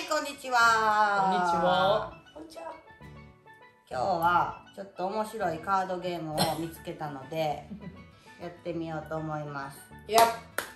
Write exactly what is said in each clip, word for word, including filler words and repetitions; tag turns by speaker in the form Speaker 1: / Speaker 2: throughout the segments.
Speaker 1: こんにちは。
Speaker 2: こんにちは。
Speaker 1: こんにちは。今日はちょっと面白いカードゲームを見つけたのでやってみようと思います。
Speaker 2: いや、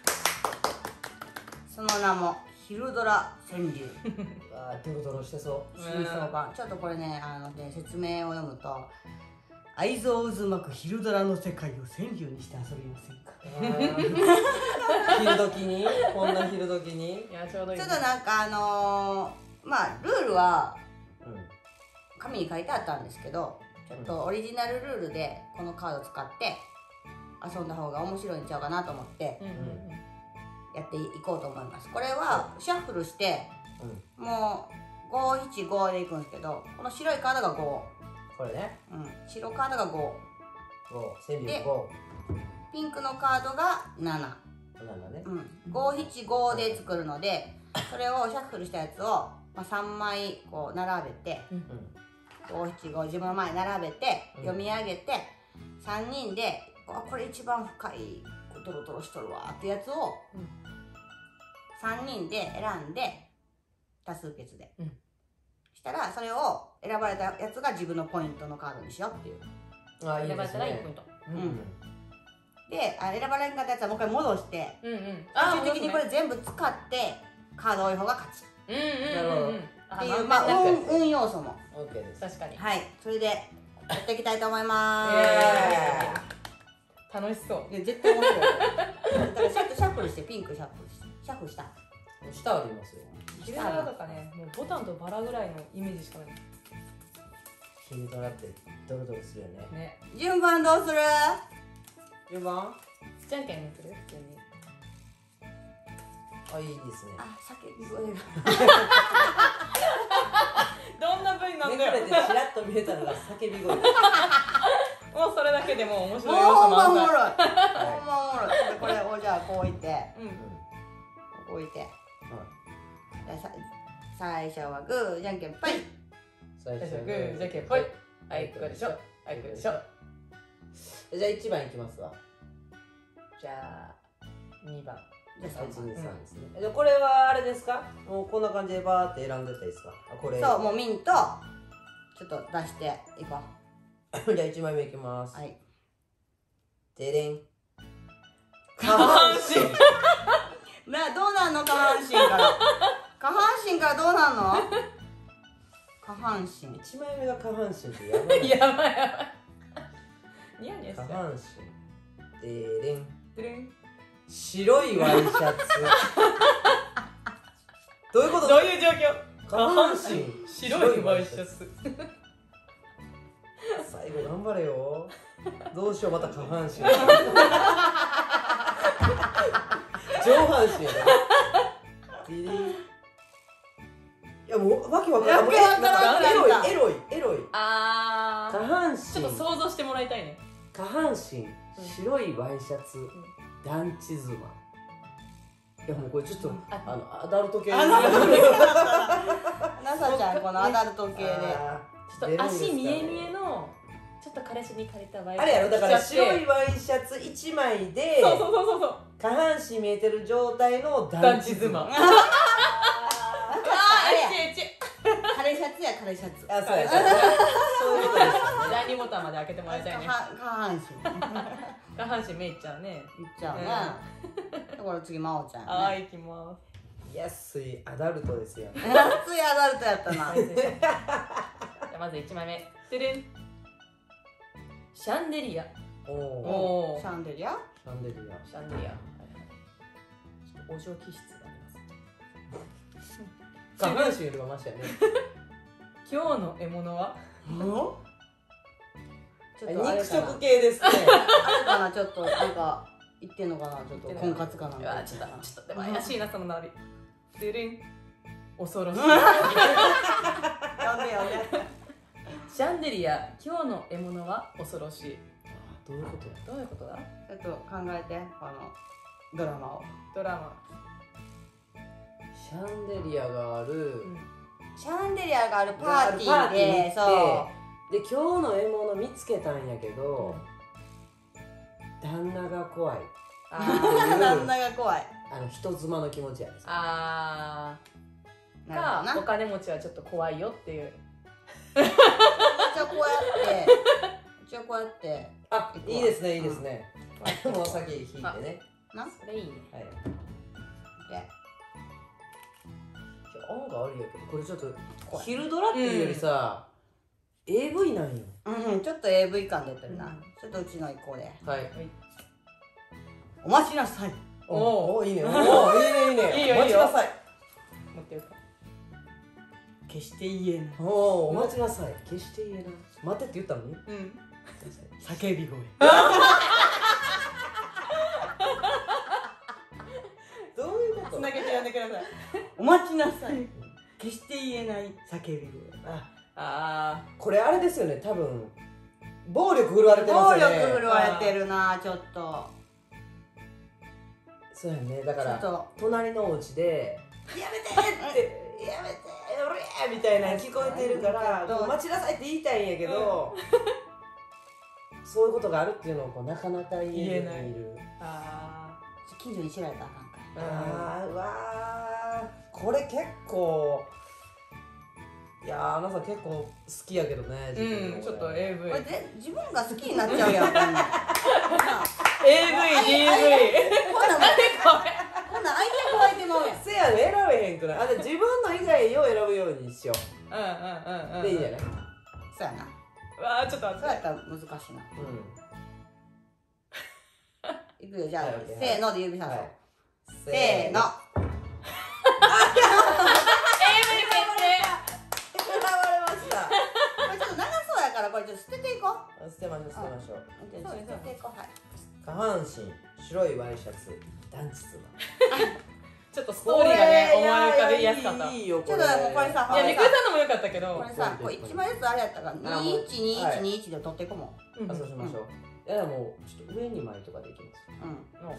Speaker 1: その名もヒルドラ川柳。
Speaker 2: あー、ドロドロしてそう。
Speaker 1: 新装版。ちょっとこれね、あのね説明を読むと、愛憎渦巻くヒルドラの世界を川柳にして遊びませんか。
Speaker 2: 昼時に、こんな昼時に。
Speaker 3: いや、ちょうどいい、
Speaker 1: ちょっとなんかあのー、まあルールは
Speaker 2: うん
Speaker 1: 紙に書いてあったんですけど、ちょっとオリジナルルールでこのカードを使って遊んだ方が面白いんちゃうかなと思って
Speaker 3: うんうんうん、
Speaker 1: やっていこうと思います。これはシャッフルして
Speaker 2: うん、
Speaker 1: もうごひちごでいくんですけど、この白いカードがご、
Speaker 2: これね。
Speaker 1: うん、白カードがご、
Speaker 2: ご、川柳
Speaker 1: で
Speaker 2: ご。
Speaker 1: ピンクのカードがなな、
Speaker 2: なんだね。
Speaker 1: うん、ごひちごで作るので、それをシャッフルしたやつを、まあ、さんまいこう並べて、
Speaker 2: うん
Speaker 1: ごひちご自分の前に並べて読み上げて、さんにんであこれ一番深いドロドロしとるわってやつをさんにんで選んで多数決で、
Speaker 3: うん、
Speaker 1: したらそれを選ばれたやつが自分のポイントのカードにしようっていう。
Speaker 2: あ、いい
Speaker 3: 選ばれたらいち
Speaker 2: ですね。
Speaker 3: ポイント。
Speaker 2: うん
Speaker 1: であ選ばれなかったやつはもう一回戻して
Speaker 3: うんうん。
Speaker 1: 最終的にこれ全部使ってカード多い方が勝ち
Speaker 3: うんうん
Speaker 2: なるほど
Speaker 3: うんうん。
Speaker 1: っていう、まあ運運要素も
Speaker 2: オッケーです。
Speaker 3: 確かに。
Speaker 1: はい、それでやっていきたいと思います。
Speaker 3: 楽しそう。
Speaker 1: いや絶対面白い。だからシャッシャッフルしてピンクシャッフルしてシャッフルした。
Speaker 2: 下ありますよ。
Speaker 3: ヒルドラとかね、もうボタンとバラぐらいのイメージしかない。
Speaker 2: 昼ドラってドロドロするよね。
Speaker 3: ね。
Speaker 1: 順番どうする？
Speaker 2: 順番？
Speaker 3: じゃんけんにする？普通に。
Speaker 2: あ、いいですね。
Speaker 1: あ、叫び声が。
Speaker 3: どんな部位なんだよ。
Speaker 2: めくれてちらっと見えたのが叫び声。
Speaker 3: もうそれだけでもう面
Speaker 1: もう
Speaker 3: 白い要素
Speaker 1: ほんまお
Speaker 3: 満載。
Speaker 1: もろい。ほんまおもろい。これをじゃあこう置いて、
Speaker 3: うん。
Speaker 1: こう置いて。じゃあさ最初はグーじゃんけんぽい。
Speaker 2: 最
Speaker 3: 最初グーじゃんけんぽい。あいこでしょ。あいこでしょ。
Speaker 2: じゃあいちばんいきますわ。
Speaker 3: じゃあにばん。
Speaker 1: じゃあ
Speaker 2: いち、
Speaker 1: さんばん。
Speaker 2: に、さんですね。じゃあこれはあれですか？もうこんな感じでバーって選んでったらいいですか？あ、これ。
Speaker 1: そうもうミントちょっと出していこ
Speaker 2: じゃあいちまいめいきます。
Speaker 1: う。はい。
Speaker 2: でれん。
Speaker 3: 下半身。
Speaker 1: などうなんの下半身から。下半身からどうなんの？下半身。
Speaker 2: いちまいめが下半身ってやばい。
Speaker 3: やばいやばい。ニヤニヤしちゃう。
Speaker 2: 下半身。でれん。
Speaker 3: でれん。
Speaker 2: 白いワイシャツ。どういうこと？
Speaker 3: どういう状況？
Speaker 2: 下半身。
Speaker 3: 白いワイシャツ。
Speaker 2: 最後頑張れよ。どうしようまた下半身。上半身やな。ディリン。いやもうわけわからん。
Speaker 1: わけわからん
Speaker 2: なんかエロいエロいエロい。
Speaker 3: あ
Speaker 2: 下半身。
Speaker 3: ちょっと想像してもらいたいね。
Speaker 2: 下半身白いワイシャツ、団地妻。いやもうこれちょっと
Speaker 3: あ
Speaker 2: あのアダルト系。
Speaker 1: アダルト系なさちゃんこのアダルト系で。
Speaker 3: ちょっと足見え見えのちょっと彼氏に借りたワイシャツ。
Speaker 2: あれやろだから白い
Speaker 3: ワ
Speaker 2: ワイシャツいちまいで
Speaker 3: そうそうそうそうそう。
Speaker 2: 下半身見えてる状態の団
Speaker 3: 団
Speaker 2: 地妻。
Speaker 3: 地妻。あ
Speaker 1: あ
Speaker 3: あ、
Speaker 1: れ
Speaker 3: エッチエッチ。
Speaker 1: カレーシャツやカレーシャツ。
Speaker 2: あ、そうやそうやそういうことですよね。
Speaker 3: 第二ボタンまで開けてもらいたいね。
Speaker 1: 下半身。
Speaker 3: 下半身めいっちゃうね。
Speaker 1: いっちゃうな。だから次真央ちゃんやね。
Speaker 3: あーいきま
Speaker 2: 安いアダルトですよね。
Speaker 1: 熱いアダルトやったな。
Speaker 3: す。じゃあまずいちまいめ。でれん。シャンデリア。
Speaker 2: おお。
Speaker 3: おお。
Speaker 1: シャンデリア？
Speaker 2: シャンデリア。
Speaker 3: シャンデリア。はいはい。ちょっとお嬢気質があります。
Speaker 2: 下半身よりもマシやね。
Speaker 3: 今日の獲物は？
Speaker 1: もちょっとあれ
Speaker 2: 肉
Speaker 1: かな。
Speaker 2: 食系ですね。
Speaker 1: あれかなちょっとなんか言ってんのかなちょっと婚活かなんか。
Speaker 3: うわちょっとちょっとでも怪しいなそのナビ。でれん。恐ろしい。
Speaker 1: やべやべ。
Speaker 3: シャンデリア。今日の獲物は恐ろしい。
Speaker 2: どういうことや。
Speaker 3: どういうことだ？
Speaker 1: ちょっと考えてこのドラマを。
Speaker 3: ドラマ。
Speaker 2: シャンデリアがある。
Speaker 1: シャンデリアがあるパーティーで、そう。
Speaker 2: で今日の獲物見つけたんやけど、旦那が怖い。
Speaker 3: あ
Speaker 1: 旦那が怖い。
Speaker 2: あの人妻の気持ちやです。
Speaker 3: あ
Speaker 1: なるほどな。
Speaker 3: かお金持ちはちょっと怖いよっていう。
Speaker 1: じゃあこうやってじゃあこうやって
Speaker 2: あ、いいですねいいですね、
Speaker 1: うん、
Speaker 2: もう先引いてね
Speaker 1: な、
Speaker 3: それいいね。
Speaker 2: はい。
Speaker 1: で
Speaker 2: 案がありやけど、これちょっと昼ドラっていうよりさ、うん、エーブイ なんよ。
Speaker 1: うん、ちょっと エーブイ 感出てるな、うん、ちょっとうちの一個で、はい、お待ちなさい。
Speaker 2: おお、いいね、おお、いいねいいね、
Speaker 3: いいよいいよ、
Speaker 2: お待ちなさい。
Speaker 3: 持ってるか。
Speaker 1: 決して言えない。
Speaker 2: おお、お待ちなさい、決して言えない。待ってって言ったのに、うん、
Speaker 1: 叫び声。
Speaker 2: どういうこと？
Speaker 3: つなげてやんでください。
Speaker 1: お待ちなさい。決して言えない叫び声。
Speaker 2: あ
Speaker 3: あ、
Speaker 2: これあれですよね、多分暴力振るわれてますよね。
Speaker 1: 暴力振るわれてるな、ちょっと。
Speaker 2: そうやね、だから隣のお家でやめてってやめておれみたいな聞こえてるから待ちなさいって言いたいんやけど、そういうことがあるっていうのをこうなかなか言えない。
Speaker 1: ああ、近所に知られたらあかんか。
Speaker 2: あー、うわー、これ結構、いやー、アナさん結構好きやけどね、
Speaker 3: 自分、うん、ちょっと エーブイ
Speaker 1: これで自分が好きになっちゃうやん、こんなん エーブイ、
Speaker 3: ディーブイ
Speaker 1: こんなんこんなん相手加えてまうやん。
Speaker 2: せやね、選べへんくない。あ、で自分の以外を選ぶようにしよう。
Speaker 3: うんうんうんうん、
Speaker 2: でいいんじゃない。
Speaker 1: そうやな。
Speaker 3: わー、ちょっと待って、
Speaker 1: そうやったら難しいな。うん、いくよ、じゃあ、せーので指さそう。せーの。これちょっと捨てていこう。
Speaker 2: 捨てましょう捨てましょう。
Speaker 1: 捨てていこう。はい。
Speaker 2: 下半身白いワイシャツ団地ツ
Speaker 3: ちょっとストーリーがね思い浮かべやすかった。
Speaker 2: いいよ
Speaker 1: これ。ちょっともうこれさ、
Speaker 3: いやみくりさんのも良かったけど、
Speaker 1: これさ、これ一枚ずつあれやったからにいちにいちにいちで取っていこうもん。
Speaker 2: あ、そうしましょう。いやもうちょっと上に枚とかでいきます。
Speaker 1: うん。
Speaker 2: もう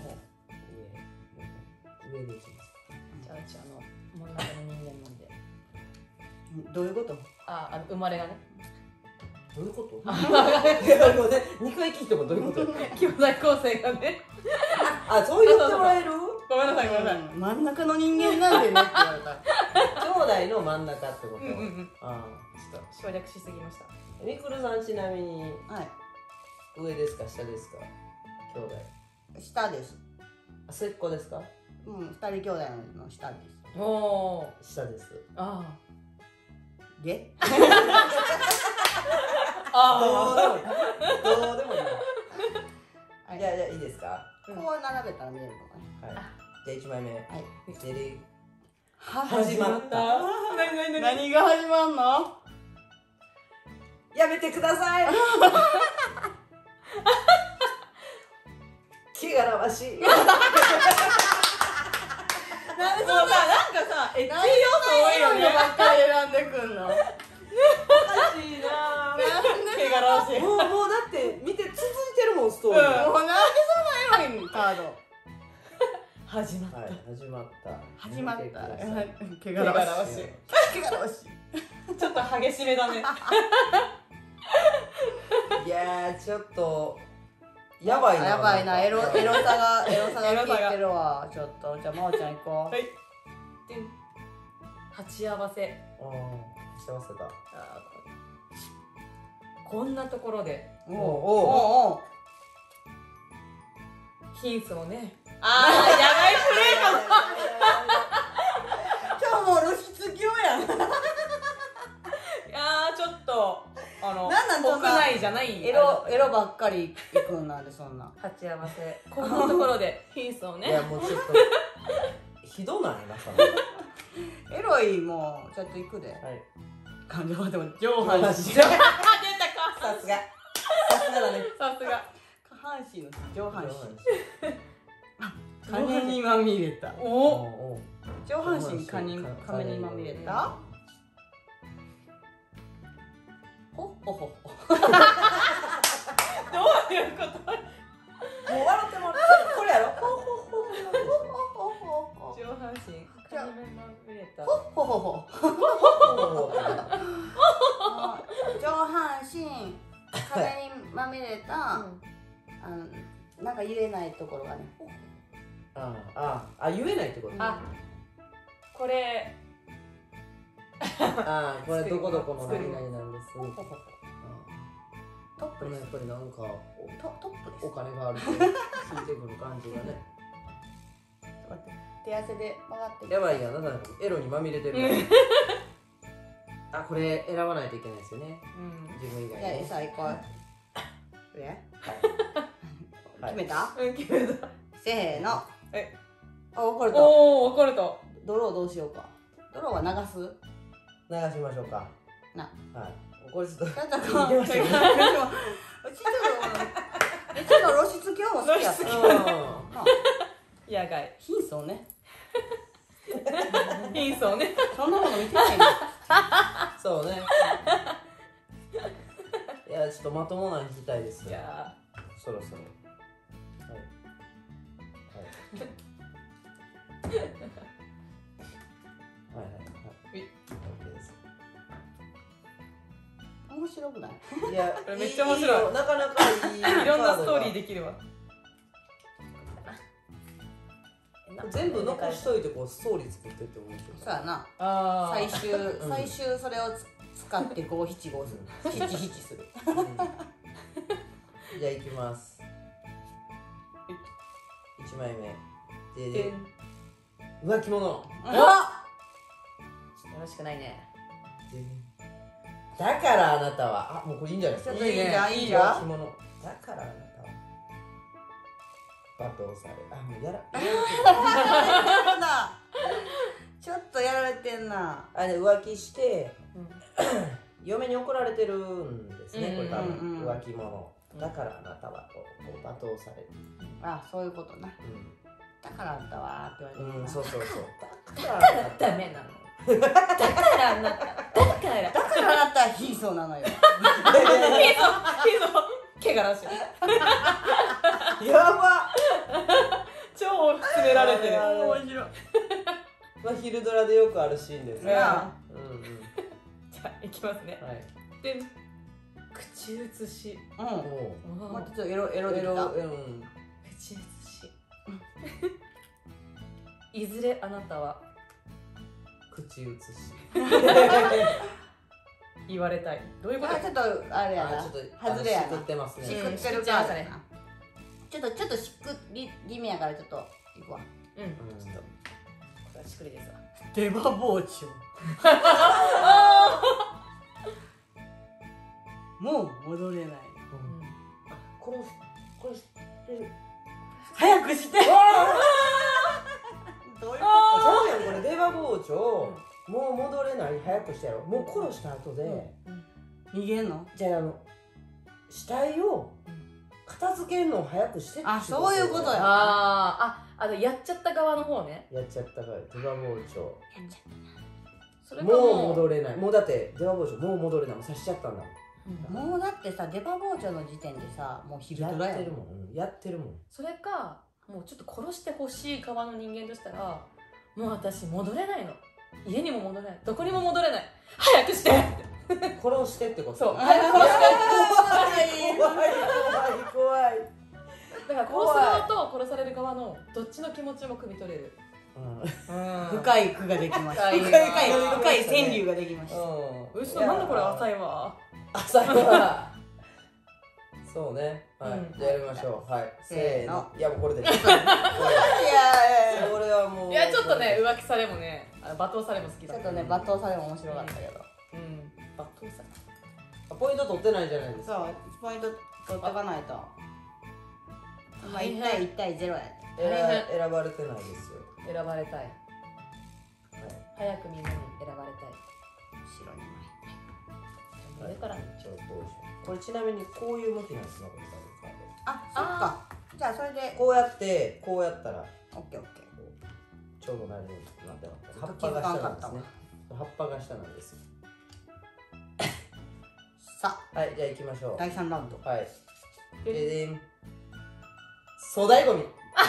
Speaker 2: 上上でいきます。
Speaker 3: じゃあうちあの真ん中の人間なんで。
Speaker 1: どういうこと？
Speaker 3: あ、あの生まれがね。
Speaker 2: どういうこと？いやもうね、二回聞いてもどういうこと？
Speaker 3: 兄弟構成がね。
Speaker 2: あ、そう言ってもらえる？
Speaker 3: ごめんなさいごめんなさい。
Speaker 1: 真ん中の人間なんでねって言われた。
Speaker 2: 兄弟の真ん中ってこと？
Speaker 3: うんうんうん。
Speaker 2: ああ、
Speaker 3: ちょっと省略しすぎました。
Speaker 2: みくるさんちなみに、
Speaker 1: はい。
Speaker 2: 上ですか下ですか？兄弟。
Speaker 1: 下です。
Speaker 2: 末っ子ですか？
Speaker 1: うん、二人兄弟の下です。
Speaker 3: おお。
Speaker 2: 下です。
Speaker 3: ああ。
Speaker 1: で？
Speaker 3: あ
Speaker 2: どうでもいい。どうでもいい。じゃあじゃあいいですか？
Speaker 1: こう並べたら見えるかもね。
Speaker 2: はい。じゃあ一枚目。はい。でで。
Speaker 3: 始まった。何何何？
Speaker 1: 何が始まんの？
Speaker 2: やめてください。気がらわしい。
Speaker 1: なんで
Speaker 3: そんななんかさ、エッチ要素多いよね。
Speaker 1: ばっかり選んでくんの。
Speaker 2: おかしいな。
Speaker 3: 毛がらわしい。
Speaker 2: もうもうだって見て続いてるもんストーリー。
Speaker 1: もうなんでそんなエロいカード。
Speaker 3: 始まった。
Speaker 2: 始まった。
Speaker 1: 始まった。
Speaker 3: 毛がらわしい。
Speaker 1: 毛がらわし
Speaker 3: い。ちょっと激しめだね。
Speaker 2: いやーちょっとやばいな。
Speaker 1: やばいな、エロエロさがエロさが効いてるわ。ちょっとじゃあ真央ちゃん行こう。
Speaker 3: はい。鉢合わせ。
Speaker 2: ああ、して忘れた。
Speaker 3: こんなところで。
Speaker 1: おおおお。
Speaker 3: ヒンスをね。ああ、やばいプレイかも。
Speaker 1: 今日もう露出狂やん。い
Speaker 3: やーちょっとあの
Speaker 1: なんなんそんな
Speaker 3: 屋内じゃない
Speaker 1: エロエロばっかり行くんなんでそんな。
Speaker 3: 鉢合わせ。こんなところでヒンスをね。
Speaker 2: いやもうちょっとひどないなそ
Speaker 1: れ。エロいもうちょっと行くで。はい。感情はでも上半身。
Speaker 3: 出たか。
Speaker 1: さすが。さすがだね。
Speaker 3: さすが。
Speaker 1: 下半身の上半身。金にまみれた。
Speaker 3: お
Speaker 1: お。上半身金に金にまみれた。ほほほほ。
Speaker 3: どういうこと？
Speaker 2: もう笑ってもらってこれやろ。ほほほ
Speaker 3: ほ。上半身金にまみれた。
Speaker 1: ほほほほ。上半身金にまみれた。あのなんか言えないところがね。
Speaker 2: あああ言えないってこと。
Speaker 3: あこれ
Speaker 2: ああこれどこどこの何々なんです。
Speaker 1: ほほほトップです。
Speaker 2: これやっぱりなんか
Speaker 1: トトップです。
Speaker 2: お金があると聞いてくる感じがね。
Speaker 1: 待って手汗で曲がってる。
Speaker 2: やばいやな、なんかエロにまみれてるからあ、これ選ばないといけないですよね、
Speaker 3: うん、
Speaker 2: 自分以外
Speaker 1: じゃあ
Speaker 2: にね。
Speaker 1: さあ行こう。え
Speaker 2: はい
Speaker 1: 決めた？
Speaker 3: うん、決めた。
Speaker 1: せーの。
Speaker 3: え
Speaker 1: あ、分かれた。
Speaker 3: おお、分かれた。
Speaker 1: 泥をどうしようか。泥は流す？
Speaker 2: 流しましょうか。
Speaker 1: な。
Speaker 2: はい。これちょっと
Speaker 1: ちょっとこう。
Speaker 2: いけましたね
Speaker 1: うちちょっとうちの露出今日も好きやった。
Speaker 3: 露
Speaker 1: うん
Speaker 3: 野外。
Speaker 1: 貧相ね。
Speaker 3: 貧相ね。
Speaker 1: そんなもの見てないの。
Speaker 2: そうね。いや、ちょっとまともなの聞きたいですよ。
Speaker 3: じゃ
Speaker 2: そろそろ。はい。はい。はいはいはい。
Speaker 3: うい
Speaker 2: OK です。
Speaker 1: 面白くない？
Speaker 2: いや、
Speaker 3: これめっちゃ面白い
Speaker 2: よなかなかいい。
Speaker 3: あ、いろんなストーリー
Speaker 2: で。
Speaker 3: できるわ。
Speaker 2: 全部残しといて、こうストーリー作ってって思うんですよ。
Speaker 1: そうやな。
Speaker 3: あ
Speaker 1: 最終
Speaker 2: うん
Speaker 1: 最終それをつ使って五七五する。七七する。
Speaker 2: うんじゃあ行きます。一枚目。で
Speaker 3: で
Speaker 2: で浮気者。
Speaker 3: よろしくないね。
Speaker 2: だからあなたは、あ、もうこれいいんじゃないですか。
Speaker 1: ちょっといいじゃんいいじゃん
Speaker 2: 浮気者。だからあなたは罵倒され、あ、もうやら
Speaker 1: ちょっとやられてんな。
Speaker 2: あれ浮気して
Speaker 3: うん
Speaker 2: 嫁に怒られてるんですね、これ多分、
Speaker 1: うんうんうん
Speaker 2: 浮気者だからあなたはとこう罵倒される、
Speaker 1: あ、そういうことな。だからあんたはって言われて
Speaker 2: うん、うん、
Speaker 1: るな。
Speaker 2: そうそうそうだから
Speaker 3: だからダメなの。だからあなた。だから。
Speaker 1: だからあなたは貧相なのよ。
Speaker 3: ヒーソヒーソ怪我らしい。
Speaker 2: やば
Speaker 3: 超詰められてる。
Speaker 2: あれ
Speaker 1: 面白い。
Speaker 2: まあ、昼ドラでよくあるシーンですね、
Speaker 1: な
Speaker 2: うんうん、
Speaker 3: じゃあいきますね。
Speaker 2: はい
Speaker 3: で、口移し。
Speaker 1: うん。
Speaker 2: も
Speaker 1: もうちょっとエロエロ
Speaker 2: うエロ、
Speaker 1: できた。
Speaker 2: うん、
Speaker 3: 口移し。いずれあなたは
Speaker 2: 口移し
Speaker 3: 言われたい。どういうこと
Speaker 1: あ、？ちょっとあれやな。
Speaker 2: あちょっと
Speaker 1: 外れやな。
Speaker 2: しくってますね、
Speaker 1: しくってるからやな。ちょっとちょっとしくり気味やからちょっといくわ。
Speaker 3: うん。
Speaker 2: うん
Speaker 3: ちょっとこれはしくりですわ。
Speaker 1: 出刃包丁。もう戻れない。
Speaker 2: うんあこのこれ知ってる
Speaker 1: 早くして。どういうこ
Speaker 2: そうやんこれ出刃包丁、もう戻れない早くしてやろうもう殺した後で、
Speaker 1: と？逃げんの？
Speaker 2: じゃああの死体を片付けるのを早くしてって
Speaker 1: あそういうことや
Speaker 3: あーあ、あのやっちゃった側の方ね。
Speaker 2: やっちゃったから出刃包丁
Speaker 3: それか
Speaker 2: もう
Speaker 3: も
Speaker 2: 戻れないもうだって出刃包丁もう戻れないもう刺しちゃったんだもん
Speaker 3: うん
Speaker 1: もうだってさ出刃包丁の時点でさもう昼
Speaker 2: や
Speaker 1: ドラやん。
Speaker 2: ってるもん、うんやってるもん
Speaker 3: それかもうちょっと殺してほしい側の人間としたら、もう私戻れないの。家にも戻れない。どこにも戻れない。早くして。
Speaker 2: 殺してってこと
Speaker 3: そう。
Speaker 1: あ
Speaker 3: 早く殺して。
Speaker 2: 怖い怖い怖い怖い、
Speaker 3: だから殺す側と殺される側のどっちの気持ちも汲み取れる。
Speaker 2: うん
Speaker 3: うん。
Speaker 1: 深い句ができました。
Speaker 3: 深い
Speaker 1: 深い深い川柳ができました。
Speaker 2: うん
Speaker 3: うちのなんだこれ浅
Speaker 2: い
Speaker 3: いわ。
Speaker 2: 浅いわそうねはい、
Speaker 3: うん
Speaker 2: じゃあやりましょうはい
Speaker 1: せーの
Speaker 2: いやもうこれでこれ
Speaker 1: いやいや
Speaker 2: これはもう
Speaker 3: いやちょっとね浮気されもね、あの罵倒されも好きだ。
Speaker 1: ちょっとね罵倒されも面白かったけど。
Speaker 3: うん。罵倒され。
Speaker 2: ポイント取ってないじゃないですか
Speaker 1: そうポイント取っとかないと。まあ
Speaker 3: 大変
Speaker 1: 一対一対ゼロやで。
Speaker 2: 選
Speaker 3: 大変
Speaker 2: 選ばれてないですよ
Speaker 3: 選ばれたい。
Speaker 2: はい
Speaker 3: 早くみんなに選ばれたい。
Speaker 1: 白に枚。
Speaker 3: 上からね。
Speaker 2: 一応こうしようこれちなみにこういう向きなんですねこれ多分
Speaker 1: あそっか。じゃあそれで
Speaker 2: こうやってこうやったら
Speaker 1: オッケーオッケー。
Speaker 2: こうちょうどなるようになってます葉っ
Speaker 1: ちょっと
Speaker 2: ぱが下なん
Speaker 1: 気づかんかったわ
Speaker 2: ですね葉っぱが下なんですよ
Speaker 1: さ
Speaker 2: はいじゃあ行きましょ
Speaker 1: あ第三ラウンド。
Speaker 2: うはいででん粗大ゴミ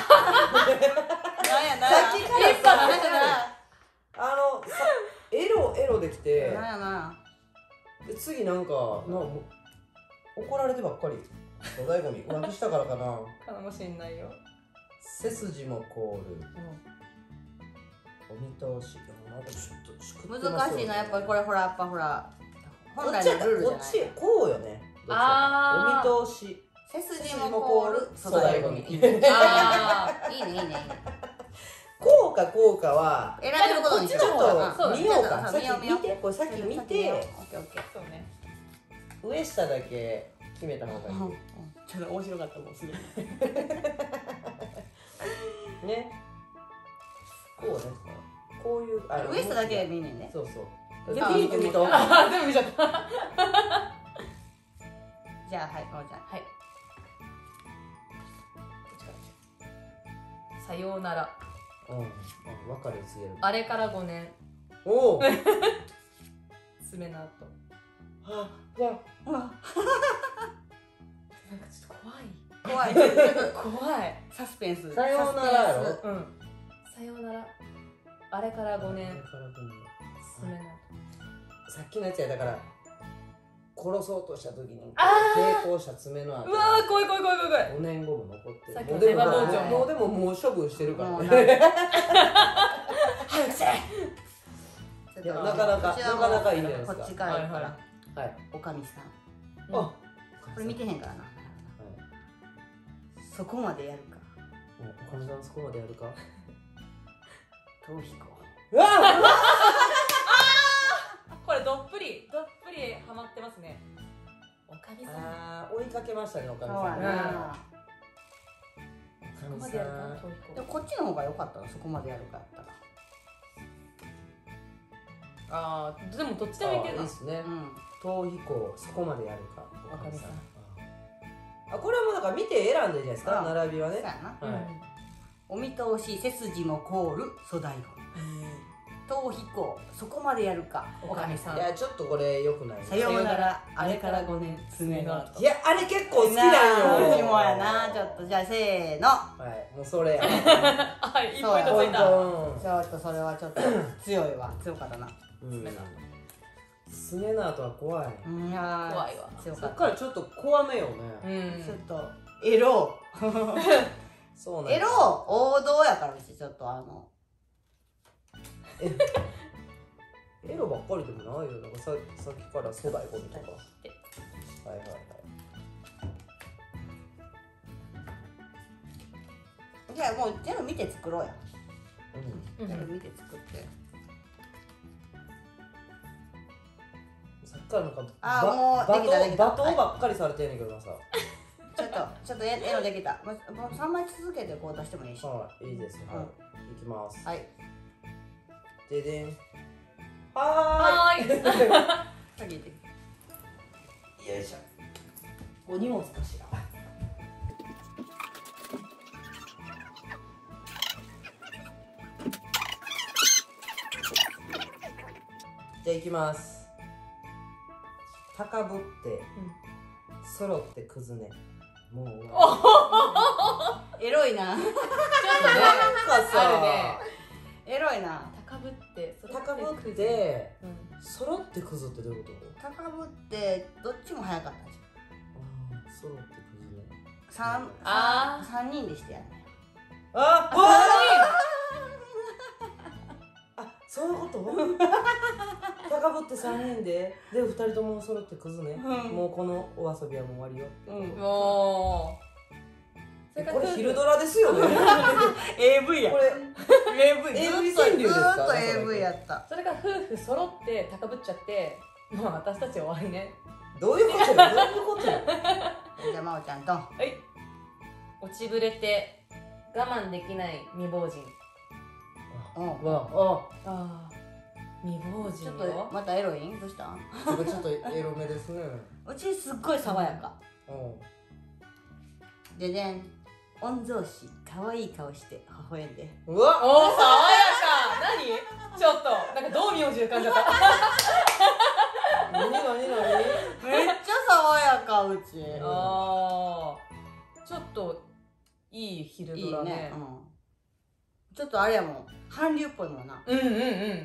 Speaker 1: なんやなんや。
Speaker 2: さっきから
Speaker 1: 一発なんや
Speaker 2: あのさエロエロできて
Speaker 1: なんやなんや。
Speaker 2: で次なんかなもう怒られてばっかり粗大ゴミ浮気したからかな
Speaker 3: かもしんないよ。
Speaker 2: 背筋も凍るお見通し。なんかちょっとしくってますよ
Speaker 1: 難しいな、やっぱりこれほらやっぱほら本来
Speaker 2: こっちや
Speaker 1: のルールじゃない。
Speaker 2: こっちこうよね。
Speaker 3: あー
Speaker 2: お見通し。
Speaker 1: 背筋も凍る粗大ゴミ。
Speaker 3: あ
Speaker 1: いいねいいねいいね。
Speaker 2: こうかこうかは
Speaker 1: 選べることにしよう。
Speaker 2: ちょっ
Speaker 3: そう
Speaker 2: と見ようか。
Speaker 1: そう
Speaker 2: さっき見て、これさっき見て、
Speaker 1: オッケーオッケー。
Speaker 3: ーそうね。
Speaker 2: 上下だけ決めた方がいい。
Speaker 1: ちょっと面白かったもんすでに。
Speaker 2: ね。こうね。こういうあの
Speaker 1: ウエストだけで見んねんね。
Speaker 2: そうそう。
Speaker 1: 全部見てみ
Speaker 2: と。
Speaker 3: あ、全部見ちゃった。
Speaker 1: じゃあはい、かおちゃん。
Speaker 3: はい。さようなら。
Speaker 2: うん。あ、別れを告げる。
Speaker 3: あれからごねん。
Speaker 2: おお。は
Speaker 3: 爪の跡。
Speaker 2: あ、わ、
Speaker 3: なんかちょっと怖い。
Speaker 1: 怖い。ちょっと
Speaker 3: 怖い。
Speaker 1: サスペンス。
Speaker 2: さようならやろ
Speaker 1: サスペン
Speaker 3: うん。さようなら。あれからごねん。
Speaker 2: あれからごねん
Speaker 3: 爪の
Speaker 2: さっきのやつやだから殺そうとした時に
Speaker 3: あ
Speaker 2: 抵抗した爪の
Speaker 3: 跡。
Speaker 2: 跡
Speaker 3: うわー、怖い怖い怖い怖い怖い。
Speaker 2: ごねんごも残って
Speaker 3: さっきの
Speaker 2: る。もうでも
Speaker 3: ネバ包丁も
Speaker 2: もうでももう処分してるからね。
Speaker 1: もうな
Speaker 3: 早くせ。
Speaker 1: ちょっと
Speaker 2: いやなかなか
Speaker 1: こっちはもう
Speaker 2: なかなかいいんじゃないですか
Speaker 1: こっちからやから。
Speaker 2: はい。
Speaker 1: おかみさん。
Speaker 2: あ、
Speaker 1: これ見てへんからな。そこまでやるか。
Speaker 2: おかみさんそこまでやるか。
Speaker 1: 逃避行。
Speaker 2: うわ
Speaker 3: これどっぷりどっぷりハマってますね。おかみさん。
Speaker 2: あー追いかけましたねおかみ
Speaker 1: そうや
Speaker 2: さん。
Speaker 1: な。
Speaker 3: そこ
Speaker 2: おかみさ
Speaker 3: までやるか
Speaker 2: ん。
Speaker 3: 逃避行
Speaker 1: でもこっちの方が良かったな、そこまでやるかやったら。
Speaker 3: あー、でもどっちでもいけるな。
Speaker 2: あいいっすね。
Speaker 1: うん。
Speaker 2: 逃避行そこまでやるか。
Speaker 3: おかみさん。
Speaker 2: あ、これはもうだから見て選んでるじゃないですか、
Speaker 1: うん
Speaker 2: 並びはね。
Speaker 1: そうやな。
Speaker 3: うん
Speaker 2: はい
Speaker 1: お見通し、背筋も凍る粗大ゴミ。逃避行、そこまでやるか。
Speaker 3: おかみさん。
Speaker 2: いや、ちょっとこれ良くないね。
Speaker 1: さようなら、あれからごねん、爪の跡。
Speaker 2: いや、あれ結構好き
Speaker 1: な
Speaker 2: なんよ。
Speaker 1: うちもやな、ちょっと、じゃあせーの。
Speaker 2: はい、もうそれや。
Speaker 3: あ、いいポイントついた。
Speaker 2: ポイン
Speaker 1: ちょっとそれはちょっと強いわ、強かったな。
Speaker 2: ト。爪の跡。爪の跡は怖い。
Speaker 1: うん、いやー
Speaker 3: 怖いわ
Speaker 1: 強
Speaker 2: そっ
Speaker 1: かった。
Speaker 2: からちょっと怖めよ
Speaker 3: う
Speaker 2: ね。
Speaker 3: ん。
Speaker 1: ちょっと、エロ。
Speaker 2: そうなんや
Speaker 1: エロ、王道やから、うちちょっとあの。
Speaker 2: エロばっかりでもないよ。なんかささっきから粗大ゴミとか。はいはいはい。
Speaker 1: じゃあもう全部見て作ろうや。
Speaker 2: うん。
Speaker 3: うん
Speaker 1: 全部見て作って。
Speaker 2: さっきからなんか
Speaker 1: あ
Speaker 2: ば
Speaker 1: もうできたできた
Speaker 2: 罵倒罵倒ばっかりされてんねんけどなさ。
Speaker 1: ちょっと、ちょっとエロできた。もうもうさんまい続けてこう出してもいいし。は
Speaker 2: はい、いいです。はい。いきます。
Speaker 1: い。
Speaker 2: ででん。は
Speaker 3: はーい。
Speaker 1: 先言って。
Speaker 2: ーい。よいしょ。お荷物かしら。じゃあ行きます。高ぶって、揃ってくずね。もう終わ
Speaker 1: エロいな。
Speaker 3: ちょっとね。
Speaker 2: り。なんかさ、
Speaker 3: あるね。
Speaker 1: エロいな。
Speaker 3: 高ぶって、それ
Speaker 2: 高ぶって、
Speaker 3: うん。
Speaker 2: 揃ってくずってどういうこと？
Speaker 1: 高ぶってどっちも早かったんじ
Speaker 2: あー揃ってくずね。
Speaker 1: ゃん。三
Speaker 3: あー
Speaker 1: 三人でしてやんね。
Speaker 2: あ、あ、そういうこと高ぶってさんにんででふたりとも揃ってクズね、
Speaker 1: うん
Speaker 2: もうこのお遊びはもう終わりよ、
Speaker 1: うん。
Speaker 3: もう。
Speaker 2: これ昼ドラですよね
Speaker 1: エーブイや。
Speaker 2: これ
Speaker 1: エーブイ。
Speaker 2: エーブイ
Speaker 1: ずっと
Speaker 2: 川柳ですか
Speaker 1: ずっと エーブイ やった。
Speaker 3: それが夫婦揃って高ぶっちゃってもう私たち終わりね。
Speaker 2: どういうことよどういうことよ
Speaker 1: じゃあ真央ちゃんと。
Speaker 3: はい。落ちぶれて我慢できない未亡人。
Speaker 1: うん。
Speaker 2: わあ
Speaker 3: ああ、未亡人
Speaker 1: ちょっと
Speaker 3: よ。
Speaker 1: またエロいんどうしたん？
Speaker 2: あなんかちょっとエロめですね
Speaker 1: うちすっごい爽やか。
Speaker 2: う
Speaker 1: ででん。御曹司可愛い顔して微笑んで。
Speaker 2: んうわ
Speaker 3: おお、爽やか。何？ちょっとなんかどう名字浮かんじゃった。
Speaker 2: 何何何
Speaker 1: めっちゃ爽やかうち。
Speaker 3: ああ、ちょっといい昼
Speaker 1: いい
Speaker 3: ドラね。
Speaker 1: ね。うん。ちょっとあれやもん。韓流っぽいもんな。
Speaker 3: うんうんうん。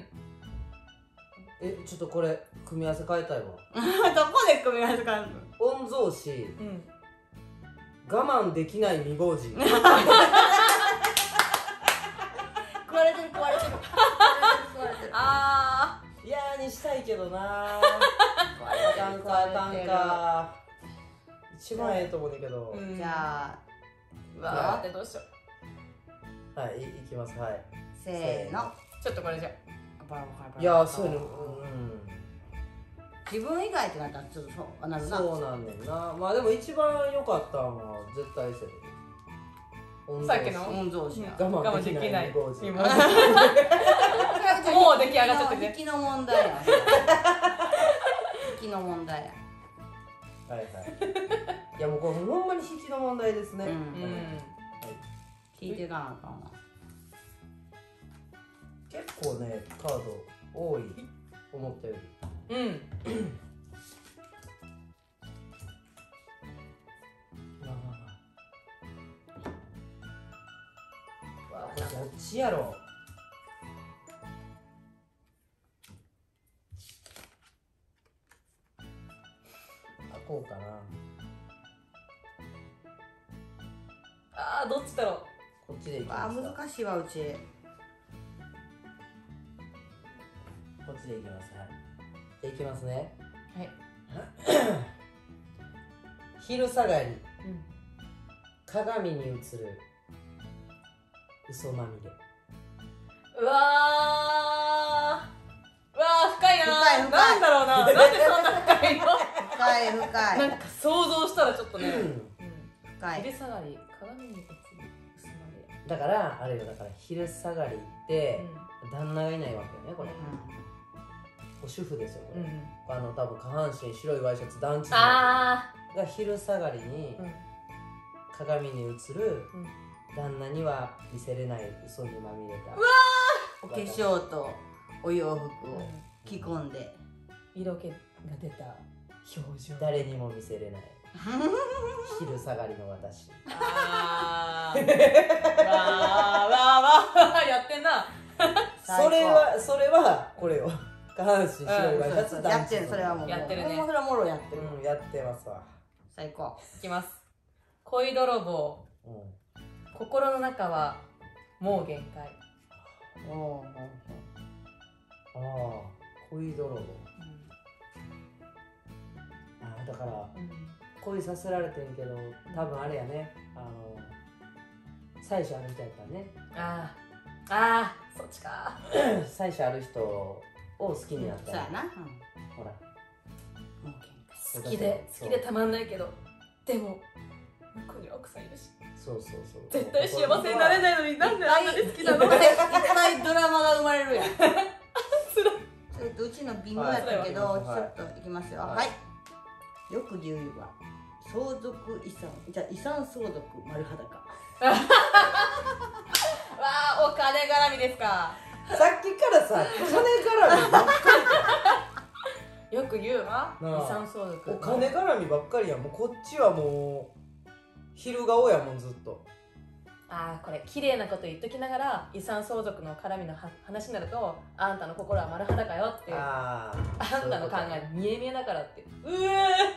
Speaker 2: えちょっとこれ組み合わせ変えたいわ
Speaker 1: どこで組み合わせかんの？
Speaker 2: 御曹司
Speaker 3: うん。
Speaker 2: 我慢できない未亡人
Speaker 1: 食われてる食われてる。
Speaker 3: あ
Speaker 2: 嫌にしたいけどなあかんかあかんか一番ええと思うねんけど、
Speaker 3: ー、うん、
Speaker 1: じゃあ
Speaker 3: うわーってどうしよう。
Speaker 2: はい、いいきますはい
Speaker 1: せーの。
Speaker 3: ちょっとこれじゃ
Speaker 1: バラバラバラ
Speaker 2: いやそういうのうん
Speaker 1: 自分以外ってなったらちょっとそうなるな。
Speaker 2: そうなんねんな。まあでも一番良かったのは絶対せ
Speaker 3: さっきの
Speaker 1: 御曹司や。
Speaker 2: 我
Speaker 3: 我慢
Speaker 2: 慢できな
Speaker 3: できないい。
Speaker 2: 未亡人
Speaker 3: もうもう出来上がっちゃってて
Speaker 1: 引きの問題や。引きの問題や。
Speaker 2: はいはいいやもうこれほんまに引きの問題ですね、
Speaker 1: うん
Speaker 3: うん
Speaker 1: 聞いていかなあかんわ。
Speaker 2: 結構ねカード多い思ったより
Speaker 3: うん
Speaker 2: まあまあまあわあこれどっちやろあこうかな
Speaker 3: あーどっちだろ
Speaker 2: こっちでいき
Speaker 1: わあ
Speaker 2: ますか
Speaker 1: 難しいわうち。
Speaker 2: こっちでいきますはいじゃあいきますね
Speaker 3: う。はい
Speaker 2: 昼下がり
Speaker 3: うん
Speaker 2: 鏡に映る嘘まみれ
Speaker 3: うわーうわー深いなー。
Speaker 1: 深い深い
Speaker 3: なんだろうな、なんでそんな深いの
Speaker 1: 深い深い
Speaker 3: なんか想像したらちょっとね、
Speaker 2: うん
Speaker 3: うん、
Speaker 1: 深い。
Speaker 3: 昼下がり鏡に映る薄ま
Speaker 2: だからあれよだから昼下がりって
Speaker 3: で、
Speaker 2: 旦那がいないわけよねこれ、
Speaker 3: う
Speaker 2: ご主婦ですよこれ、
Speaker 3: うんうん、
Speaker 2: あの多分下半身白いワイシャツ団地
Speaker 3: あ
Speaker 2: が昼下がりに
Speaker 3: ー、うん
Speaker 2: 鏡に映る
Speaker 3: うん、
Speaker 2: 旦那には見せれない嘘にまみれた
Speaker 1: お化粧とお洋服を着込んで。
Speaker 3: 色気が出た表情。
Speaker 2: 誰にも見せれない昼下がりの私
Speaker 3: あーわーわーわーやってんな。
Speaker 2: それはそれはこれよ下半身白いワイシャツ
Speaker 1: や
Speaker 2: 団地
Speaker 1: ってるそれはもう。
Speaker 3: やってるね
Speaker 1: ほんまそれはもろやってる。
Speaker 2: うんやってますわ、
Speaker 1: 最高。
Speaker 3: いきます。恋泥棒、
Speaker 2: うん、
Speaker 3: 心の中はもう限界。
Speaker 1: おお。
Speaker 2: ああ恋泥棒ああだから
Speaker 3: うん
Speaker 2: 恋させられてんけど多分あれやねあの妻子ある人やったらね
Speaker 3: あーあーそっちか。
Speaker 2: 妻子ある人を好きになったら、
Speaker 1: そうやな。
Speaker 2: ほら
Speaker 1: もう
Speaker 3: 好きで好きでたまんないけど、でも向こうには奥さんいるし、
Speaker 2: そうそうそう
Speaker 3: 絶対幸せになれないのになんであんなに好きなの。
Speaker 1: いっぱいいっぱいドラマが生まれるやん。それとうちの微妙やったけど、
Speaker 2: はい
Speaker 1: ちょっといきますよ。
Speaker 2: はい
Speaker 1: はい。よく言うは相続遺産、じゃあ遺産相続丸裸。
Speaker 3: わあお金絡みですか。
Speaker 2: さっきからさ金絡みばっか
Speaker 3: よく言うわ遺
Speaker 2: なあ
Speaker 3: 産相続。
Speaker 2: りお金絡みばっかりやんもうこっちはもう昼顔やもんずっと
Speaker 3: ああこれ綺麗なこと言っときながら遺産相続の絡みのは話になるとあんたの心は丸裸よっていう、あ
Speaker 2: あ
Speaker 3: んたの考え見え見えだからってうえ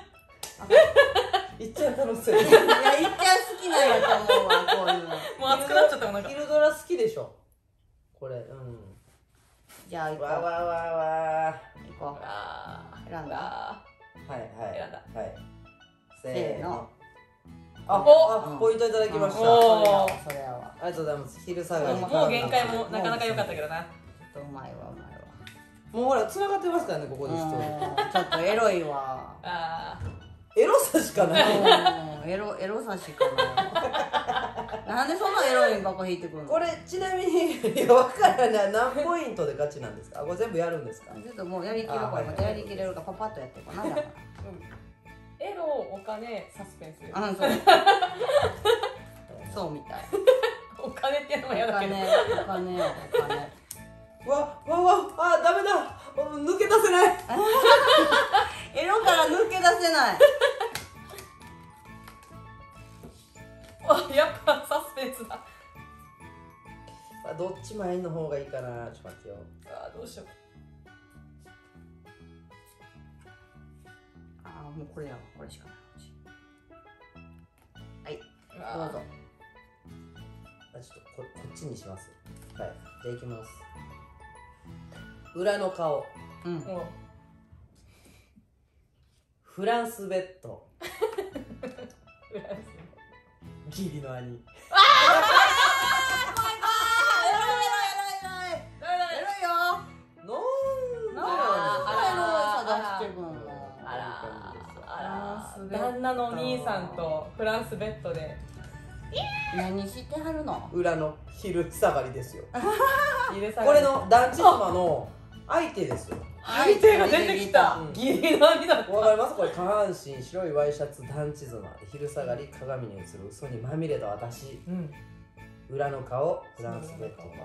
Speaker 2: いっちゃん楽しそうや
Speaker 1: いや、いっちゃん好きなんやと思うわ、こういうの。
Speaker 3: もう熱くなっちゃったもんなんか。
Speaker 2: 昼ドラ好きでしょこれうん
Speaker 1: じゃあ行こ
Speaker 2: わわわわ
Speaker 1: う。行こ
Speaker 3: あ
Speaker 1: う。選んだ。
Speaker 3: あ
Speaker 2: はいはい
Speaker 3: 選んだ
Speaker 2: はいせ
Speaker 1: せーの。
Speaker 2: あ
Speaker 3: お
Speaker 2: あポイントいただきました
Speaker 3: お
Speaker 2: あ
Speaker 3: お
Speaker 1: それやわ。
Speaker 2: りがとうございます昼下がり
Speaker 3: もう限界もなかなか良かったけどな。
Speaker 1: ちょっとうまいわ、うまいわ。
Speaker 2: もうほら繋がってますからねここで人
Speaker 1: うんちょっとエロいわ。
Speaker 3: あ
Speaker 2: エロさしかない
Speaker 1: うんエロ、エロさしかない。なんでそんなエロいんばっか引いてくるの。
Speaker 2: これちなみにいや分からない何ポイントで勝ちなんですかこれ全部やるんですか
Speaker 1: ちょっともうやりきろう
Speaker 2: あはい
Speaker 1: これまたやりきれるからパパッとやってるかなだから。
Speaker 3: あ、うん、エロお金サスペンス。
Speaker 1: あ、そう。そうみたい。
Speaker 3: お金っていうのも嫌
Speaker 1: お
Speaker 3: だけど。
Speaker 1: 金、お金よ、お金。
Speaker 2: わわわあダメだ抜け出せない
Speaker 1: エロから抜け出せない。
Speaker 3: あやっぱサスペンスだ。
Speaker 2: あどっち前の方がいいかなちょっと待ってよ
Speaker 3: あどうしよう。
Speaker 1: あ、もうこれやわ、これしかない。はい、
Speaker 3: あ
Speaker 1: どうぞ。
Speaker 2: あちょっとここっちにしますはいじゃあいきます裏の顔、
Speaker 1: うん
Speaker 3: もう
Speaker 2: フランスベッド、
Speaker 3: フランス
Speaker 2: 義理の兄。
Speaker 3: 旦那のお兄さんとフランスベッドで
Speaker 1: 何してはるの？
Speaker 2: 裏の昼下がりですよ。
Speaker 3: 昼下がり
Speaker 2: これの団地妻の相手ですよ。
Speaker 3: 相手が出てきた
Speaker 2: うん
Speaker 3: 義理の兄だった。
Speaker 2: わかります？これ下半身白いワイシャツ団地妻で昼下がり鏡に映る嘘にまみれた私、
Speaker 3: うん、
Speaker 2: 裏の顔フランスベッドが。
Speaker 1: よ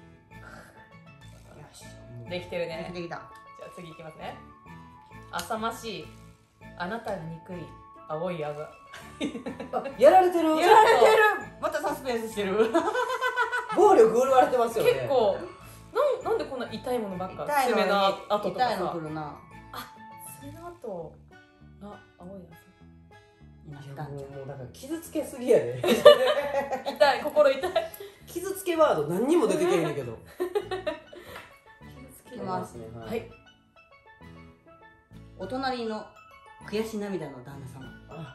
Speaker 1: し
Speaker 3: できてるね。
Speaker 1: できた。
Speaker 3: じゃあ次いきますね。浅ましいあなたが憎い青いあざ。
Speaker 2: あ、やられてる。
Speaker 1: やられてる。またサスペンスしてる。
Speaker 2: 暴力振るわれてますよね。
Speaker 3: 結構なんなんでこんな痛いものばっか。
Speaker 1: 痛いのに
Speaker 3: 爪の跡とか
Speaker 1: 痛いの
Speaker 3: さ
Speaker 1: くるな。
Speaker 3: あ、爪の跡が青い
Speaker 1: いな
Speaker 2: いや
Speaker 1: ったんじゃん。
Speaker 2: もうもうだから傷つけすぎやで。
Speaker 3: あざ。痛い、心痛い。
Speaker 2: 傷つけワード何にも出てけへんねんけど。
Speaker 1: いきます
Speaker 2: ね。
Speaker 3: はい。
Speaker 1: お隣の悔し涙の旦那様。
Speaker 2: あ、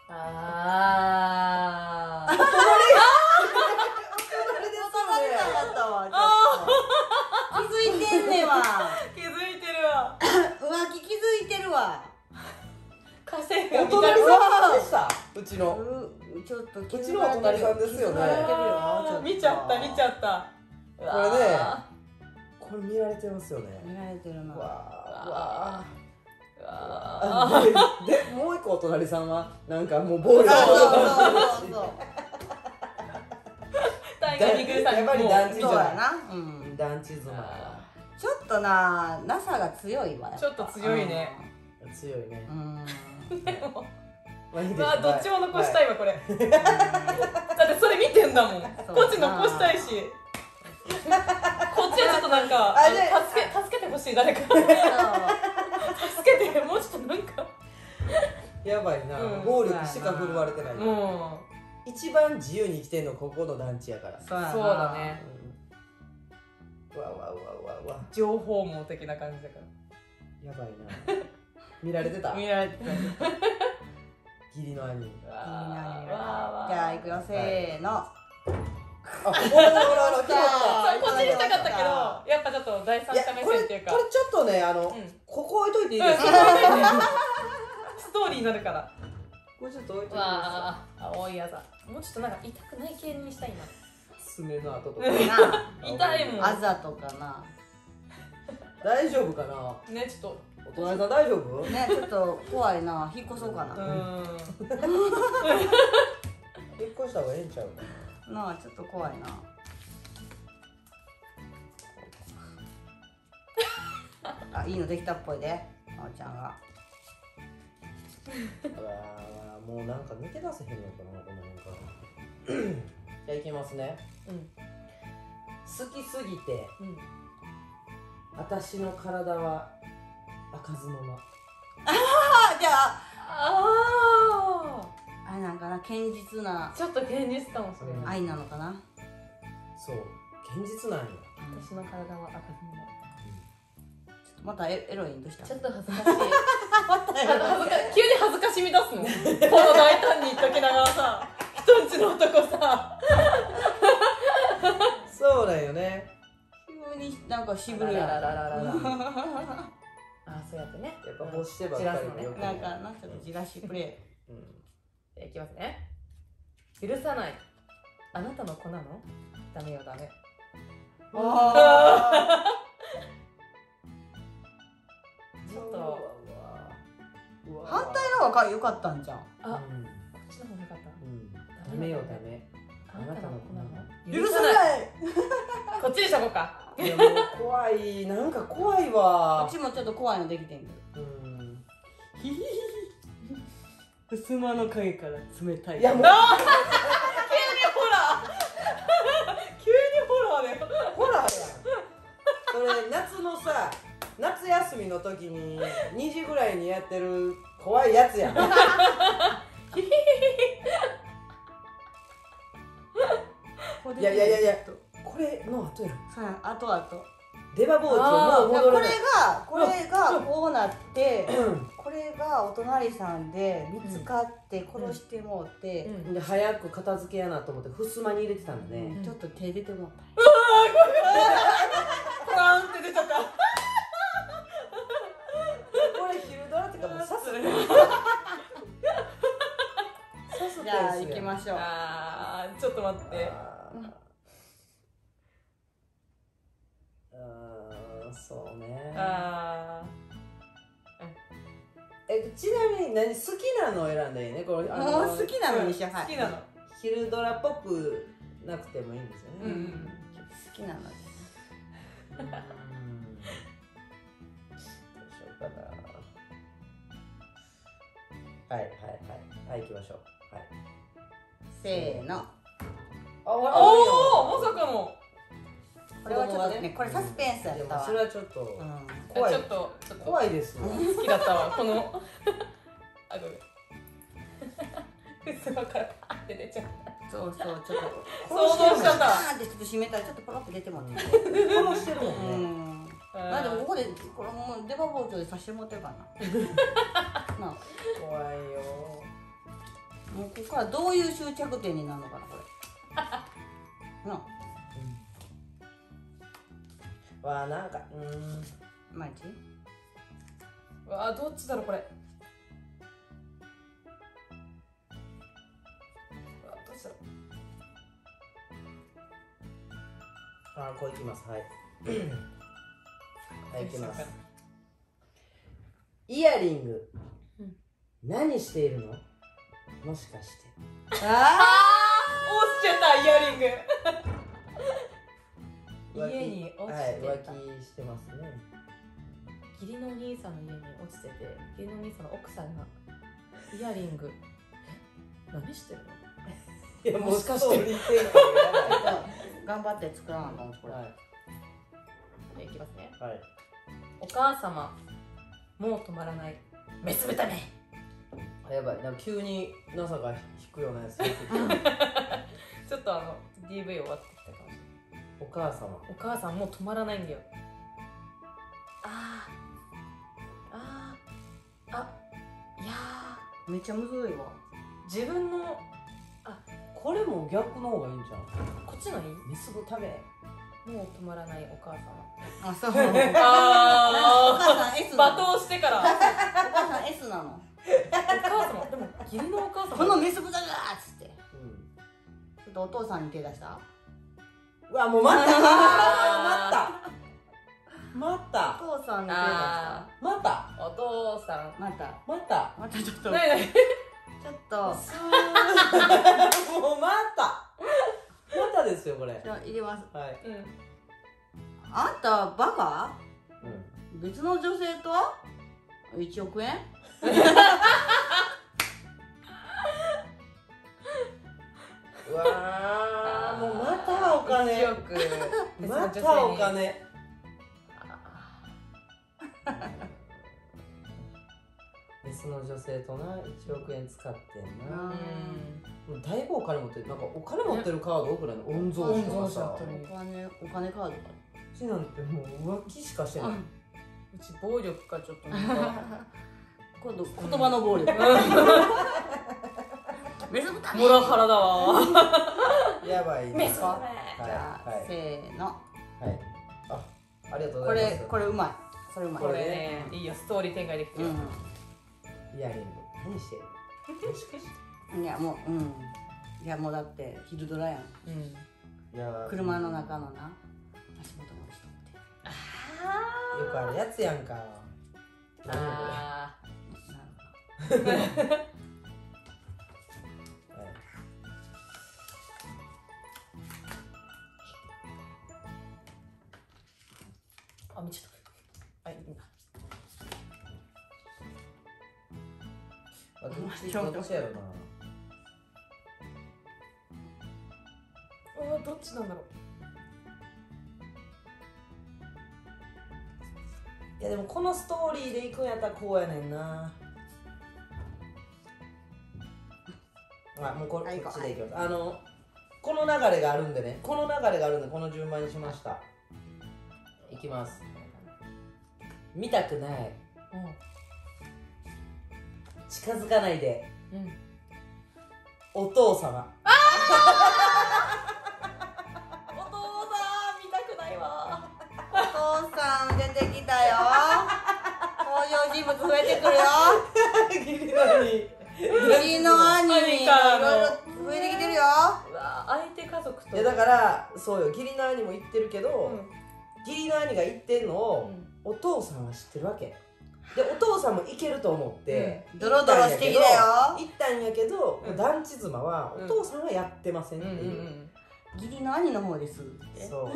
Speaker 3: あー。
Speaker 2: 隣
Speaker 1: だったわ。気づいてんねんわ。
Speaker 3: 気づいてるわ。
Speaker 1: 浮気気づいてるわ。
Speaker 3: 家政婦
Speaker 2: お隣さんでした。うちの。
Speaker 1: うちょっと
Speaker 2: うちのお隣さんですよね
Speaker 3: 見ちゃった見ちゃった。
Speaker 2: これね、これ見られてますよね。
Speaker 1: 見られてるな。
Speaker 2: わあ、わ
Speaker 3: うわ
Speaker 2: あ。で、でもう一個お隣さんはなんかもう暴力
Speaker 1: そうそう
Speaker 2: を。
Speaker 1: そうそう。
Speaker 3: 大河に来るさんに
Speaker 2: やっぱり
Speaker 3: もう
Speaker 2: 団地
Speaker 1: そうやな。うん。
Speaker 2: 団地妻は
Speaker 1: ちょっとな、なさが強いわ。
Speaker 3: ちょっと強いね。
Speaker 2: 強いね。
Speaker 1: うん。
Speaker 3: でも
Speaker 2: まあいいです。
Speaker 3: まあどっちも残した
Speaker 2: い。
Speaker 3: いわこれ。だってそれ見てんだもん。こっち残したいし。こっちはちょっとなんか
Speaker 2: あで
Speaker 3: 助け助けてほしい誰か。助けてもうちょっとなんか。
Speaker 2: やばいな、
Speaker 3: うん
Speaker 2: 暴力しか振るわれてない。
Speaker 3: も
Speaker 2: 一番自由に生きてんのここの団地やから。
Speaker 1: そうやな
Speaker 3: そうだね。
Speaker 2: うんわわわわわ。
Speaker 3: 情報網的な感じだか
Speaker 2: やばいな。見られてた。
Speaker 1: 見られてた。
Speaker 2: 義理の兄。
Speaker 3: ら。
Speaker 1: じゃあ行くよ、せーの。
Speaker 2: あ、ほらほらほら、拾った。
Speaker 3: そうこっちにしたかったけど、やっぱちょっと第三
Speaker 2: いや
Speaker 3: 者目
Speaker 2: これ
Speaker 3: 線っていうか
Speaker 2: これちょっとね、あの、
Speaker 3: うん
Speaker 2: ここ置いといていいですか。
Speaker 3: ストーリーになるから。
Speaker 2: これちょっと置いといていいですか。
Speaker 3: わあ、青いあざ。もうちょっとなんか痛くない系にしたいな。
Speaker 2: 爪の跡とか。
Speaker 1: な
Speaker 3: 痛いもん。
Speaker 1: あ、あざとかな。
Speaker 2: 大丈夫かな。
Speaker 3: ね、ちょっ
Speaker 2: お隣さん大丈夫？
Speaker 1: ね、ちょっと怖いな。引っ越そうか
Speaker 3: と。う
Speaker 1: な。
Speaker 3: ーん。
Speaker 2: 引っ越した方がええんちゃうか
Speaker 1: なあ、ちょっと怖いな。あ、いいのできたっぽいで、あおちゃんが。
Speaker 2: な。あら、もうなんか抜け出せへんのかな、この辺から。じゃあいきますね。
Speaker 3: うん。
Speaker 2: 好きすぎて
Speaker 3: うん。
Speaker 2: 私の体は開かずの間。
Speaker 1: あ、じゃあ、
Speaker 3: あ
Speaker 1: あれなんかな、堅実な
Speaker 3: あ。ちょっと現実かもしれない。
Speaker 1: 愛なのかな。
Speaker 2: そう、現実なんよ。
Speaker 3: 私の体は赤ずの
Speaker 1: またエエロいんどうした？
Speaker 3: ちょっと恥ずかしい。恥ずか急に恥ずかしみ出すの。この大胆に言っときながらさ、人んちの男さ。
Speaker 2: そうだよね。
Speaker 1: 急になんか渋るやん。
Speaker 3: らららららら。あ、そうやってね。
Speaker 2: やっぱ欲してばっかりもよく
Speaker 1: なんかな、ちょっとじらしプレ
Speaker 2: うん
Speaker 3: いきますね。許さない。あなたの子なの？ダメよダメ。
Speaker 1: イ。あ
Speaker 3: ちょっと
Speaker 1: あ。反対の方が良かったんじゃん。
Speaker 3: あ、
Speaker 2: うん
Speaker 3: こっちの方が良かった。
Speaker 2: うんダメよダメ。
Speaker 3: あなたの子なの？
Speaker 1: 許さない。
Speaker 3: こっちにしとこうか。
Speaker 2: いやもう怖い、なんか怖いわ
Speaker 1: う。ちもちょっと怖いのできてんけど。
Speaker 2: うん
Speaker 1: ヒヒヒヒ。襖の影から冷たい。
Speaker 2: いやもう
Speaker 3: なあ、急にホラー。急にホラーだよ。
Speaker 2: ホラーやん。それ夏のさ、夏休みの時ににじぐらいにやってる怖いやつやん。いやいやいやいや、これの後やん。
Speaker 1: そうや、あとあと。
Speaker 2: 出刃包丁もう
Speaker 1: これ
Speaker 2: 戻れない。
Speaker 1: がこれがこうなってこれがお隣さんで見つかって殺してもうて、
Speaker 3: うん
Speaker 2: で早く片付けやなと思って襖に入れてたんだね、
Speaker 3: うん
Speaker 1: ちょっと手出てもうた。
Speaker 3: ポワンって出ちゃった。
Speaker 2: これ昼ドラってかもう刺す刺す
Speaker 1: じゃあ行きましょう。
Speaker 3: あーちょっと待って。
Speaker 2: あーあーそうね。
Speaker 3: あ
Speaker 2: えちなみに何好きなのを選んでいいねこれ。あの
Speaker 1: もう好きなのにしよう。はい
Speaker 3: 好きなの。
Speaker 2: 昼ドラっぽくなくてもいいんですよね。
Speaker 3: うんうん
Speaker 1: 好きなので。
Speaker 2: うんどうしようかな。はいはいはいはい行きましょう。はい。
Speaker 1: せーの。
Speaker 2: あ
Speaker 3: おおまさかの。
Speaker 1: これはちょっとね、これサスペンスやったわ。
Speaker 2: でもそれはちょっと
Speaker 1: うん
Speaker 2: 怖い
Speaker 3: ちょっとちょっと
Speaker 2: 怖いですわ。
Speaker 3: 好きだったわこの。あごめん。襖からパーって出ちゃった。
Speaker 1: そうそう、ちょっと
Speaker 3: 想像しちゃったわ。
Speaker 1: パーンってちょっと閉めたらちょっとポロって出てもらって。
Speaker 2: 殺してるも
Speaker 1: うん
Speaker 2: ね。
Speaker 1: ん。まあでもここでこれもう出刃包丁で刺してもらってるからな。なあ、
Speaker 2: 怖いよ。
Speaker 1: もうここからどういう終着点になるのかなこれ。なあ、
Speaker 2: わあなんかうーん。
Speaker 1: 毎日。
Speaker 3: うわーどっちだろうこれ。うわどっちだろう。
Speaker 2: あこういきますはい。はい行きます。イヤリング、
Speaker 3: うん
Speaker 2: 何しているの？もしかして。
Speaker 1: あ
Speaker 3: 落ちちゃったイヤリング。家に落ちてた、
Speaker 2: はい、浮気してますね。
Speaker 3: 義理のお兄さんの家に落ちてて、義理のお兄さんの奥さんがイヤリングえ何してるの。
Speaker 2: いや
Speaker 3: もしかして
Speaker 2: ストーリー展開が
Speaker 1: あ、頑張って作らなあかんこれ。
Speaker 2: はい
Speaker 3: じゃあいきますね。
Speaker 2: はい。
Speaker 3: お母様もう止まらないメス豚め。
Speaker 2: あやばい、なんか急に ナサ が引くようなやつ出てきた。
Speaker 3: ちょっとあの ディーブイ 終わってきたかもしれない。
Speaker 2: お母様。
Speaker 3: お母さんもう止まらないんだよ。あーあーあいや
Speaker 1: めっちゃむずいわ。
Speaker 3: ー自分の
Speaker 2: これも逆の方がいいんじゃん。
Speaker 3: こっちのいい。
Speaker 2: メス豚め。
Speaker 3: もう止まらないお母様。
Speaker 1: あ、そう。お
Speaker 3: あ
Speaker 1: 母さん S なの。
Speaker 3: 罵倒してから。
Speaker 1: お母さん S なの。
Speaker 3: お母様でも義理のお母様。
Speaker 1: このメス豚がっつって。
Speaker 2: うん。
Speaker 1: ちょっとお父さんに手出した。
Speaker 2: うわもう待った。あー待った。待った。
Speaker 1: お父さんに手出した。
Speaker 3: あ
Speaker 2: 待った。
Speaker 3: お父さん。
Speaker 1: また。
Speaker 2: 待った。
Speaker 1: またちょっと。
Speaker 3: なになに。
Speaker 1: ちょっと。
Speaker 2: スーもう待った。待ったですよこれ。
Speaker 1: じゃあ入れます。
Speaker 2: はい。
Speaker 3: うん。
Speaker 1: あんたバカ？
Speaker 2: うん。
Speaker 1: 別の女性といちおくえん？
Speaker 2: うわーもうまたお金。
Speaker 3: いちおく。
Speaker 2: またお金。別の女性とないちおくえん使ってんな。
Speaker 3: うん。
Speaker 2: もうだいぶお金持ってる。なんかお金持ってるカード多くないの？御曹司とかさ。
Speaker 3: 御曹司
Speaker 1: お金お金カードか。
Speaker 2: うちなんてもう浮気しかしてない。
Speaker 3: うち暴力かちょっとなんか。
Speaker 1: 今度言葉の暴力。メス豚
Speaker 3: モラハラだわ。
Speaker 2: やばい。
Speaker 3: メス豚
Speaker 2: はい
Speaker 1: じゃあ、
Speaker 2: はい
Speaker 1: せーの。
Speaker 2: はい。あ、ありがとうご
Speaker 1: こ
Speaker 2: ざいます。
Speaker 1: れこれうまい。それうまい。
Speaker 3: これね、いいよストーリー展開できてる。
Speaker 1: う
Speaker 2: イヤリング。何してる？もしかして。
Speaker 1: ん。いやもううん。いやもうだって昼ドラやん。
Speaker 3: うん。
Speaker 2: いやー
Speaker 1: 車の中のな足元の人って。
Speaker 3: あ
Speaker 2: よくあるやつやんか。
Speaker 3: あ。
Speaker 2: 何
Speaker 3: あ
Speaker 1: なるほど。
Speaker 2: これ。はい
Speaker 3: あ。あ、見ちゃった。あ、いいな。
Speaker 2: あどっちどっちやろな。
Speaker 3: うわ、どっちなんだろう。
Speaker 2: いやでもこのストーリーで行くんやったらこうやねんな。あもうこれこっちでいきます。あのこの流れがあるんでね。この流れがあるんでこの順番にしました。いききます。見たくない、近づかないで、うん、お父様。
Speaker 3: あお父さん見たくないわ。
Speaker 1: お父さん出てきたよ。登場人物増えてくるよ。
Speaker 2: 義理の兄
Speaker 1: 義理の兄いろいろ増えてきてるよ。
Speaker 3: うわ相手家族と。
Speaker 2: いやだからそうよ、義理の兄も言ってるけど、うん、義理の兄が言ってんのを、うん、お父さんは知ってるわけで、お父さんもいけると思って、
Speaker 1: うん、ドロドロしてきたよ。
Speaker 2: 行ったんやけど、うん、団地妻はお父さんはやってませんっていう、うんうんうん、
Speaker 1: 義理の兄の方ですって。そう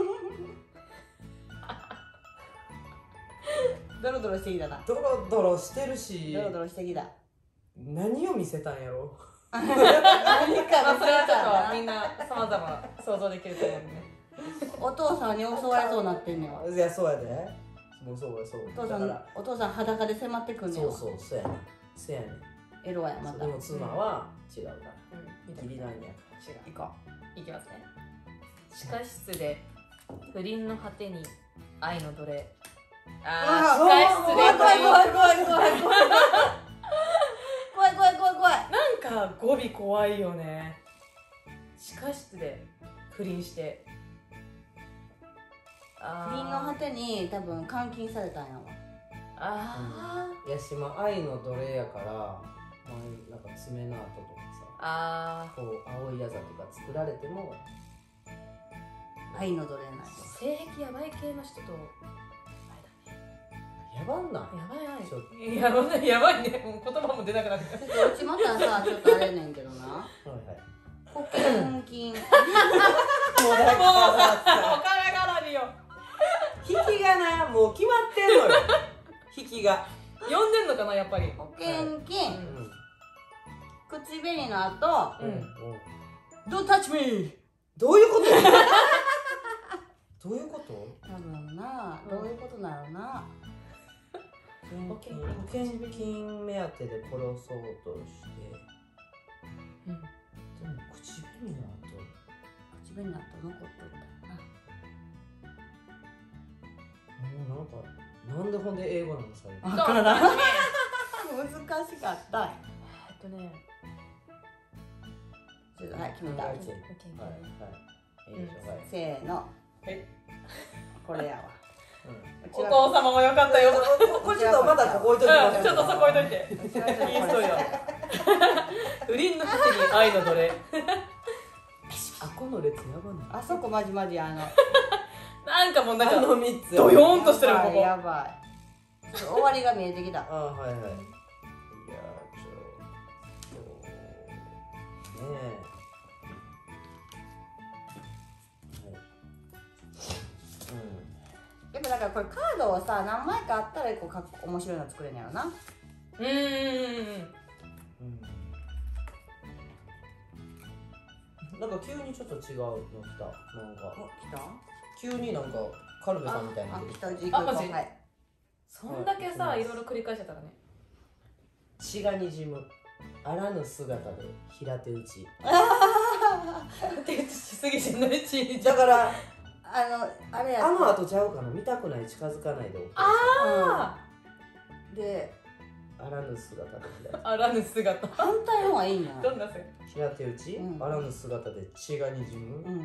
Speaker 1: ドロドロしてきたな。
Speaker 2: ドロドロしてるし、
Speaker 1: ドロドロしてきた。
Speaker 2: 何を見せたんやろ。
Speaker 1: 何か見せた
Speaker 3: な。みんなさまざま想像できると思うんでね。
Speaker 1: お父さんに襲われそうになってんねん。
Speaker 2: いやそうやで。もうそうやそう。
Speaker 1: お父さんお父さん裸で迫ってくんねん。
Speaker 2: そうそうそうやね。そうやね。
Speaker 1: エロやまた。
Speaker 2: でも妻は違うから。義理の兄やから。
Speaker 1: 違う。行こ
Speaker 3: う。いきますね。地下室で不倫の果てに愛の奴隷。あー、地下室で
Speaker 1: 怖い怖い怖い怖い怖い怖い怖い怖い怖い怖い。
Speaker 3: なんか語尾怖いよね。地下室で不倫して、
Speaker 1: 不倫の果てに多分監禁されたんやわ。
Speaker 3: ああ、
Speaker 2: うん、いやしま愛の奴隷やから、まあ、なんか爪の跡とかさ、あこう青いあざとか作られても
Speaker 1: 愛の奴隷なんや。
Speaker 3: 性癖やばい系の人と
Speaker 2: やばんない。
Speaker 3: やばいない。やばいやばいね。もう言葉も出なくなってきた。
Speaker 1: うちまたさちょっとあれねんけどな。はいはい。保険金。もう
Speaker 3: だからお金絡みよ。
Speaker 2: 引きがなもう決まってんのよ。引きが。
Speaker 3: 呼んでんのかなやっぱり。
Speaker 1: 保険金。はい、うん、口紅の後。うん。Don't touch me。
Speaker 2: どういうこと？どういうこと？
Speaker 1: 多分な、どういうことなのな。
Speaker 2: 保険金目当てで殺そうとして、うん、でも口紅の後
Speaker 1: 口紅の後残っとったよ
Speaker 2: な。もうなんかなんでほんで英語なの最後。
Speaker 1: 分からない。難しかった。
Speaker 3: えっとね
Speaker 1: ちょっとはい決めた。はいはい。せーの。はい。これやわ。
Speaker 3: うん、お父様もよかったよ。
Speaker 2: これちょっとまだここ置いといて、
Speaker 3: うん、ちょっとそこ置いといて。いいストーリーだ。不倫の果てに愛の奴隷。
Speaker 2: あこの列やばない。
Speaker 1: あそこマジマジあの。
Speaker 3: なんかもうなんか
Speaker 2: あのみっつ
Speaker 3: ドヨーンとしてるここ。
Speaker 1: やばい。終わりが見えてきた。
Speaker 2: あはいはい。いやちょっとねえ。
Speaker 1: やっぱだからこれカードをさ何枚かあったらこうか面白いの作れんやろな。
Speaker 3: うんうんうん。
Speaker 2: なんか急にちょっと違うの来た。なんか
Speaker 1: 来た？
Speaker 2: 急になんかカルベさんみたいなの
Speaker 1: 来た。あマジ。
Speaker 3: そんだけさいろいろ繰り返してたらね。
Speaker 2: 血がにじむ。あらぬ姿で平手打ち。
Speaker 3: 手打ちしすぎしない血。
Speaker 2: だから。
Speaker 1: あのあれや
Speaker 2: あの後ちゃうかな、見たくない近づかないでお
Speaker 3: ああ、
Speaker 1: うん、で
Speaker 2: あらぬ姿で
Speaker 3: あらぬ姿
Speaker 1: 反対の方がいいんや。
Speaker 3: どんなせ
Speaker 2: 平手打ち、うん、あらぬ姿で血がにじむ、うん、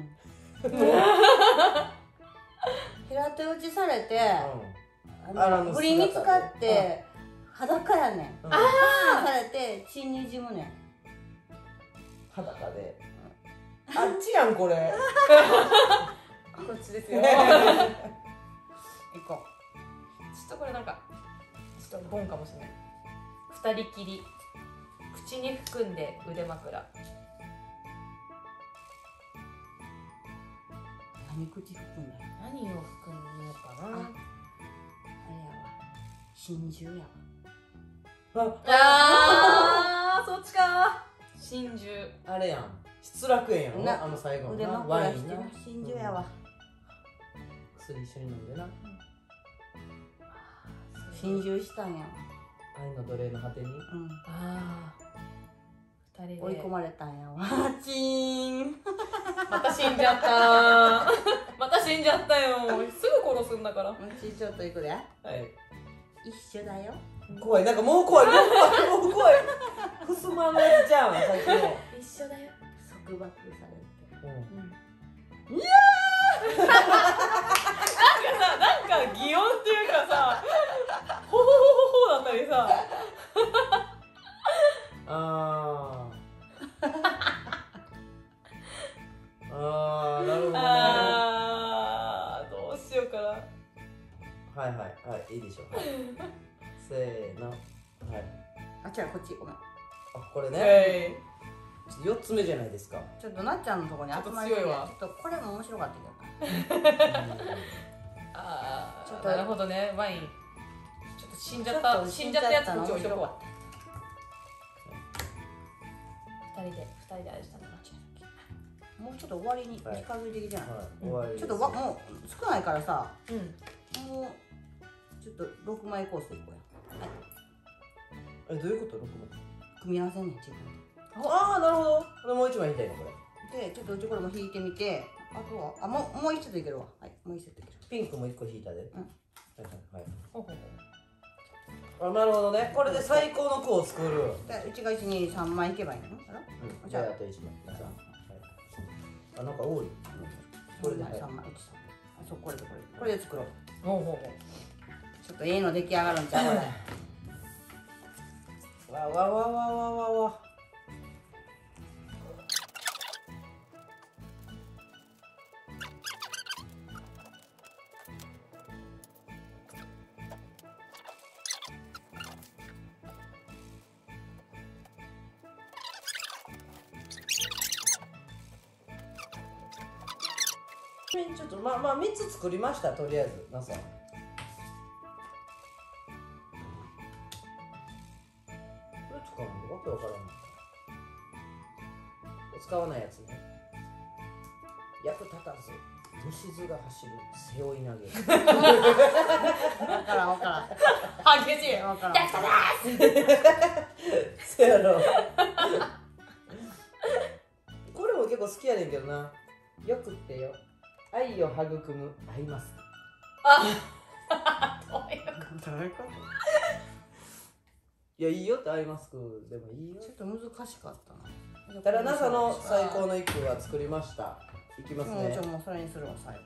Speaker 1: 平手打ちされて、
Speaker 2: うん、あらぬ姿で
Speaker 1: 振り見つかって裸やねん、うん、ああされて血にじむねん
Speaker 2: 裸で、うん、あっちやんこれ
Speaker 3: こっちですよ。行こう。ちょっとこれなんかちょっとボンかもしれない。二人きり口に含んで腕枕。
Speaker 1: 何口含んだ？
Speaker 3: 何を含むのかな。あ、あれやわ。
Speaker 1: 真珠や
Speaker 2: わ。
Speaker 3: ああ、そっちか。真珠。
Speaker 2: あれやん。失楽園やろな。あの最後の
Speaker 1: 腕枕してる真珠やわ。
Speaker 2: 薬一緒に飲んでな、うん、
Speaker 1: 心中したんや。
Speaker 2: 愛の奴隷の果てに、うん、
Speaker 3: ああふたりで
Speaker 1: 追い込まれたんやわ。チーン
Speaker 3: また死んじゃったまた死んじゃったよ。すぐ殺すんだから。
Speaker 1: うちちょっといくで。
Speaker 3: はい。
Speaker 1: 一緒だよ。
Speaker 2: 怖い、なんかもう怖い、もう怖い、もう怖い。ふすまのやつじゃん、さっきの。
Speaker 3: 一緒だよ。
Speaker 1: 束縛されて。
Speaker 2: うん
Speaker 3: うん。いやー。なんかさ、なんか擬音っていうかさ、ほほほほほだったりさ。
Speaker 2: あー。あー、なるほどね。
Speaker 3: あー、どうしようかな。
Speaker 2: はいはいはい、いいでしょう。はい、せーの。はい。
Speaker 1: あ、違う、こっちごめん。
Speaker 2: あ、これね。
Speaker 3: え
Speaker 2: よっつめじゃないですか。
Speaker 1: ちょっとなっちゃんのとこに集まり
Speaker 3: ちょっと強いわ
Speaker 1: ちょっとこれも面白かったけど。
Speaker 3: あー、
Speaker 1: ちょっと
Speaker 3: なるほどね、ワイン。ちょっと死んじゃっ
Speaker 1: ちょ
Speaker 3: た、
Speaker 1: っと
Speaker 3: 死んじゃったやつこっち置いと
Speaker 1: 死んじゃったの
Speaker 3: こうわ。二人で、二人であれしたんだな。
Speaker 1: もうちょっと終わりに近
Speaker 2: はい
Speaker 1: づいてきてない。
Speaker 2: はい、終わりです。
Speaker 1: ちょっとわもう少ないからさ、
Speaker 3: うん。
Speaker 1: もうちょっとろくまいコースでいこうや。はい。
Speaker 2: え、どういうこと？ろくまい。
Speaker 1: 組み合わせんねん自分
Speaker 2: ああ、なるほど。これもう一枚引いたいのこれ。
Speaker 1: で。で、ちょっとうちこれも引いてみて、あとはあもうもう一セットいけるわ。はい、もう一セットいける。
Speaker 2: ピンクも一個引いたで。
Speaker 1: うん
Speaker 2: はいはいはい。
Speaker 3: ほうほう
Speaker 2: あ、なるほどね。これで最高の句を作る。
Speaker 1: で、うちが一二三枚引けばいいの？あら？
Speaker 2: うん。じゃああと一枚。じゃあはい。あ、なんか多い。これで
Speaker 1: 三枚うちさん。あ、そうこれでこれこれで作ろう。
Speaker 3: ほうほうほう。
Speaker 1: ちょっとええの出来上がるんちゃうこれ。
Speaker 2: わわわわわわわ。ちょっとまあまあみっつ作りました。とりあえずなさ。これ使うのわけわからん。使わないやつね。役立たず虫図が走る背負い投げ。
Speaker 1: わからんわからん。
Speaker 3: 激しい。
Speaker 1: わからん。
Speaker 3: やっただ
Speaker 2: そやろ。これも結構好きやねんけどな。よくってよ。愛を育むアイマスク。
Speaker 3: あどういう
Speaker 1: どういうこと？
Speaker 2: いや、いいよってアイマスクでもいいよ。
Speaker 1: ちょっと難しかったな。
Speaker 2: ただ ナサ の最高の一句は作りました。いきますね
Speaker 1: もうちょ。もうそれにするわ最後。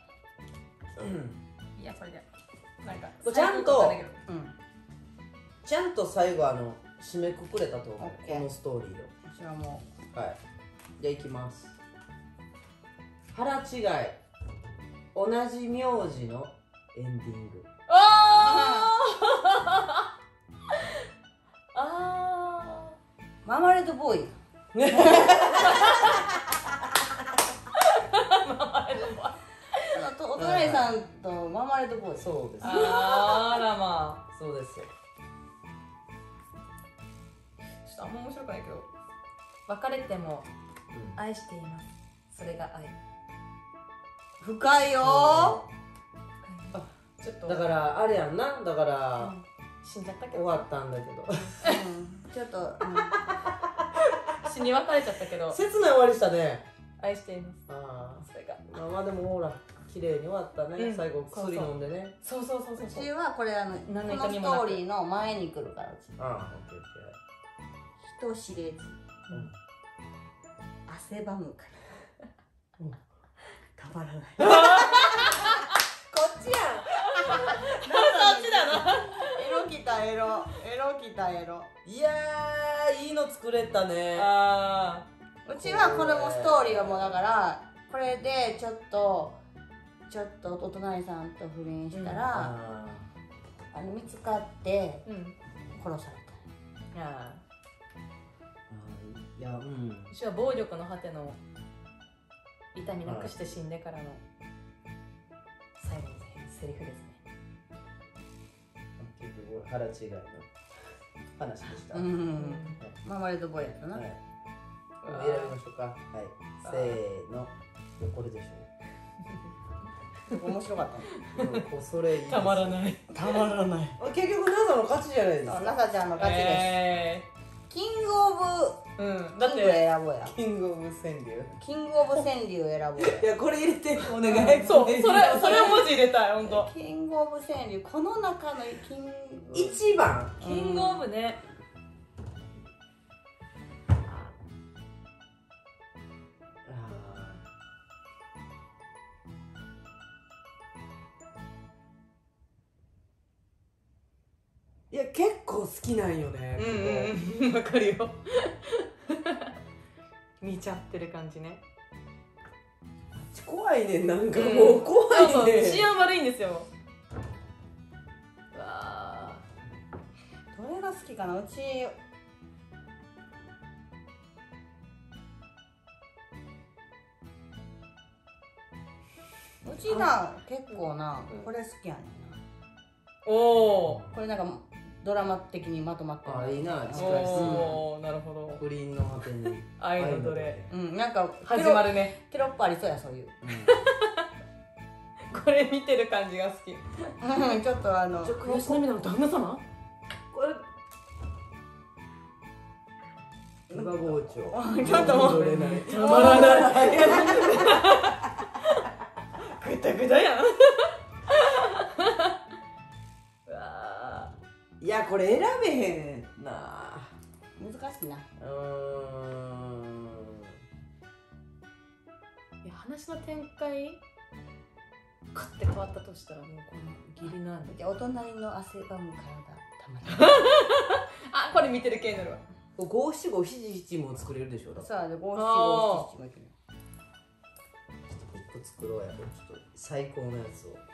Speaker 2: うん
Speaker 3: いや、これで。なんか、
Speaker 2: ちゃんと
Speaker 1: うん。
Speaker 2: ちゃんと最後あの締めくくれたと思う。
Speaker 1: オッケー
Speaker 2: このストーリー
Speaker 1: 私はも
Speaker 2: を。はい。じゃあいきます。腹違い。同じ名字のエンディング。
Speaker 3: あーあ
Speaker 1: うママレードボーイ。
Speaker 3: ーママレードボーイ。
Speaker 1: あのとお隣さんとママレードボーイ。
Speaker 2: そうです。
Speaker 3: あらまあ。
Speaker 2: そうですよ。
Speaker 3: ちょっとあんま面白くないけど。別れても
Speaker 2: うん
Speaker 3: 愛しています。それが愛。
Speaker 1: 深いよ
Speaker 3: ちょっと。
Speaker 2: だからあれやんな。だか
Speaker 3: う
Speaker 2: ら
Speaker 3: ん、死んじゃったけど。
Speaker 2: 終わったんだけど。
Speaker 1: ー。うん。ちょっと、うん、
Speaker 3: 死に別れちゃったけど。
Speaker 2: 切ない終わりしたね。
Speaker 3: 愛しています。
Speaker 2: あ
Speaker 3: それが。
Speaker 2: あ。まあまあでもほら綺麗に終わったね。
Speaker 3: うん
Speaker 2: 最後薬飲んでね。
Speaker 3: そうそうそうそうそう。
Speaker 1: うちはこれあのこ
Speaker 3: 何の
Speaker 1: のスト
Speaker 3: 痛みもなく
Speaker 1: ーリーの前に来るからうち。
Speaker 2: ああ、オッケーオッケー。
Speaker 1: 人知れず、
Speaker 2: うん
Speaker 1: 汗ばむから。
Speaker 2: うん
Speaker 1: たまらない。
Speaker 2: こっちやん。
Speaker 3: そっちだな。
Speaker 1: エロきたエロ、エロきたエロ。
Speaker 2: いやー、いいの作れたね。
Speaker 3: あ
Speaker 1: うちはこれもストーリーはもうだからこれでちょっとちょっとお隣さんと不倫したら、
Speaker 2: あ
Speaker 1: あの見つかって
Speaker 3: ーうん。
Speaker 1: 殺され
Speaker 3: あ
Speaker 2: ーいや、うん。
Speaker 3: ー私は暴力の果ての痛みなくして死んでからの最後のセリフですね。
Speaker 2: 結局腹違いの話でした。
Speaker 1: た。う
Speaker 2: はい。
Speaker 1: ん。ママレードボーイやったな。
Speaker 2: 選びましょうか。はい。せーの。いやこれでし
Speaker 1: 面白かった
Speaker 2: ょ。こうそれいいです。
Speaker 3: たまらない。
Speaker 1: たまらない。
Speaker 2: 結局ナサの勝ちじゃないですか。
Speaker 1: ナサちゃんの勝ちです。
Speaker 3: え
Speaker 1: キングオブ
Speaker 3: うんだっ
Speaker 1: キング
Speaker 3: て
Speaker 1: 選ぼうや。
Speaker 2: キングオブ川柳。
Speaker 1: キングオブ川柳選ぼうや。
Speaker 2: いやこれ入れてお願い。
Speaker 3: そうそれそれを文字入れたいほんと。
Speaker 1: キングオブ川柳、この中のキング
Speaker 2: 一番。
Speaker 3: キングオブね。
Speaker 2: いや結構好きなんよね。
Speaker 3: うんうんうんわかるよ。見ちゃってる感じね。
Speaker 2: 怖いねん、なんかもう怖いねん。
Speaker 3: そうそう治安悪いんですよ。うわ
Speaker 1: どれが好きかな。うちうちな結構な、これ好きやねんな。
Speaker 3: おお。
Speaker 1: これなんかドラマ的にまとまってる。
Speaker 2: あいいな、近いし。
Speaker 3: おおなるほど。
Speaker 2: 不倫の果てに
Speaker 3: 愛のどれ。
Speaker 1: うん、なんか
Speaker 3: 始まるね。
Speaker 1: テロップありそうや、そういう。
Speaker 3: これ見てる感じが好き。
Speaker 1: ちょっとあの
Speaker 3: ちょ悔し涙の旦那様。
Speaker 2: これ今包丁。
Speaker 1: ちょっともう
Speaker 2: 戻れない。
Speaker 3: たまらない。ぐだぐだやん。うわ
Speaker 2: いやこれ選べへんな。
Speaker 1: 難しいな。
Speaker 2: うーん。
Speaker 3: いや話の展開カッて変わったとしたらもうこの義理なんで。
Speaker 1: じゃあお隣の汗ばむ体たまら
Speaker 3: あこれ見てる系になるわ。
Speaker 2: 五七五七七も作れるでしょ。だって
Speaker 1: さあで五七五七七もいける。
Speaker 2: 一個作ろうや。ちょっと最高のやつを。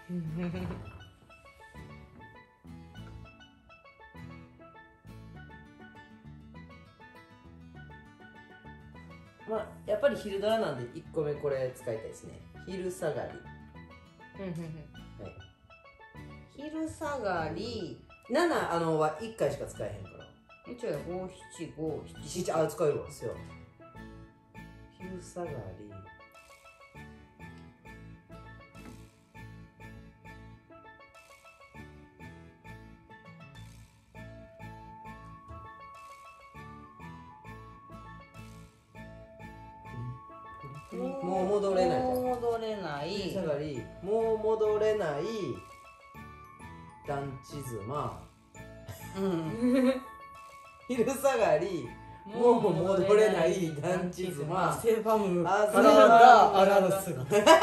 Speaker 2: まあやっぱり昼ドラなんでいっこめこれ使いたいですね。昼下がり。はい。
Speaker 1: 昼下がり。
Speaker 2: ななあのはいっかいしか使えへんから。
Speaker 1: うちは五七五七
Speaker 2: 七あ使えるわ。ですよ。昼下がり。もう戻れない。
Speaker 1: もう戻れない
Speaker 2: 昼下がり。もう戻れない。団地妻。
Speaker 1: うん。
Speaker 2: 昼下がり。もう戻れない団地妻。
Speaker 1: 汗ばむ
Speaker 2: 汗
Speaker 1: 体があらぬ姿。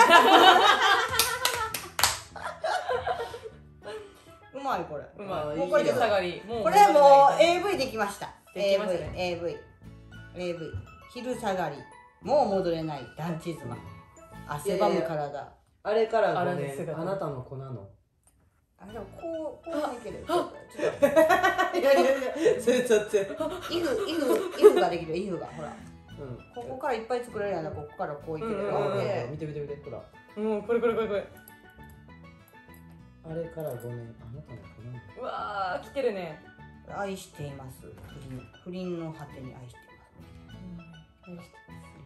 Speaker 1: うまいこれ。
Speaker 3: うまい。
Speaker 2: もう
Speaker 3: これで下がり。
Speaker 1: これもう エーブイ できました。
Speaker 3: できましたね
Speaker 1: エーブイ エーブイ 昼下がり。もう戻れない団地妻。汗ばむ体。
Speaker 2: あれからご
Speaker 3: あら
Speaker 2: ねん。
Speaker 3: ぬ姿
Speaker 2: あなたの粉の。
Speaker 1: あでもこうこうはいける。ちょっと
Speaker 2: いやいやいや、それちょっと。
Speaker 1: イフイフイフができるイフがほら。
Speaker 2: うん。
Speaker 1: ここからいっぱい作れるやんな。ここからこういけるよ。
Speaker 3: うんうんうん
Speaker 1: で
Speaker 2: 見て見て見て、ほら。
Speaker 3: うんこれこれこれこれ。
Speaker 2: あれからごねん。あなたの粉の。
Speaker 3: うわー来てるね。
Speaker 1: 愛しています。不倫不倫の果てに愛しています。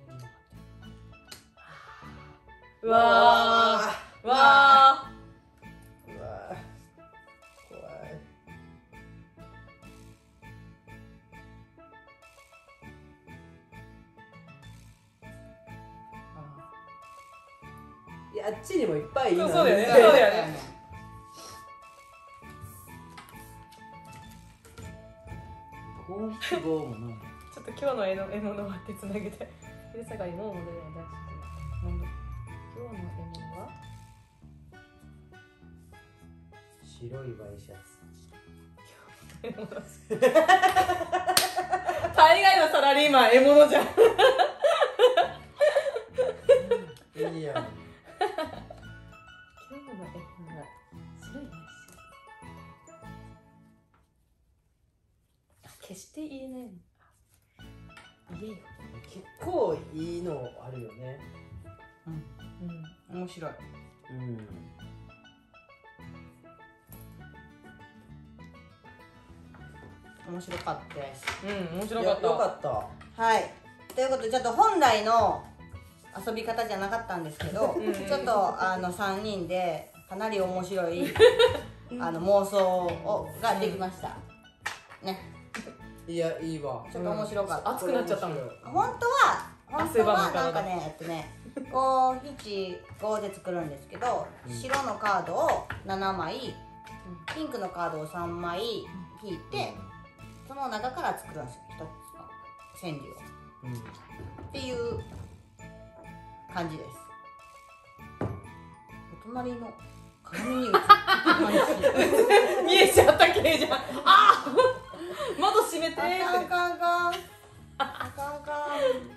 Speaker 3: うわーうわー
Speaker 2: うわー怖い。いや、あっちにもいっぱいいいの
Speaker 3: そうだよね
Speaker 2: ね。
Speaker 3: そうだよね。
Speaker 2: 五七五もな。
Speaker 3: ちょっと今日の絵の獲物は手つなげて。昼下がりもう戻れない団地妻。なんだ今日の獲物は
Speaker 2: 白いワイシャツ。
Speaker 3: 大概のサラリーマン獲物じゃん。
Speaker 2: いいやん。
Speaker 3: 今日の獲物は白いワイシャツ。あ決して言えないの。言えよ。
Speaker 2: 結構いいのあるよね。
Speaker 1: うん面白い。
Speaker 2: うん。
Speaker 1: 面白かったです。
Speaker 3: うん面白
Speaker 2: いや
Speaker 3: かった。
Speaker 2: よかった。
Speaker 1: はい。ということでちょっと本来の遊び方じゃなかったんですけど、
Speaker 3: うん
Speaker 1: ちょっとあのさんにんでかなり面白いあの妄想をができました。ね。
Speaker 2: いやいいわ。
Speaker 1: ちょっと面白かった、
Speaker 3: 熱くなっちゃったもん。
Speaker 1: 本当は本当は
Speaker 3: 汗ばむ体
Speaker 1: なんかねえっとねご、なな、ごで作るんですけど、
Speaker 2: うん
Speaker 1: 白のカードをななまい、ピンクのカードをさんまい引いて、その中から作るんですよ、一つの川柳を
Speaker 2: うん
Speaker 1: っていう感じです。お隣の鏡に映る話
Speaker 3: 見えちゃった系じゃん。あー窓閉めてーって。
Speaker 1: あかんかんかんあかんかん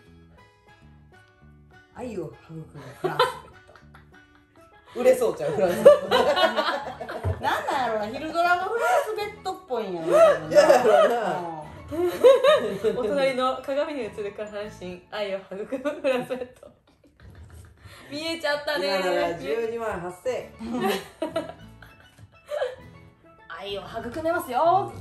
Speaker 1: 愛を育むフランス
Speaker 2: 売れそうちゃうフランス。
Speaker 1: ベッドなんなんやろな、昼ドラのフランスベッドっぽいんやろな。
Speaker 2: やろな。
Speaker 3: お隣の鏡に映る下半身、愛を育むフランスベッド。見えちゃったね
Speaker 2: 今なら
Speaker 3: ー。
Speaker 2: じゅうにまんはっせん。
Speaker 3: 愛を育めますよ。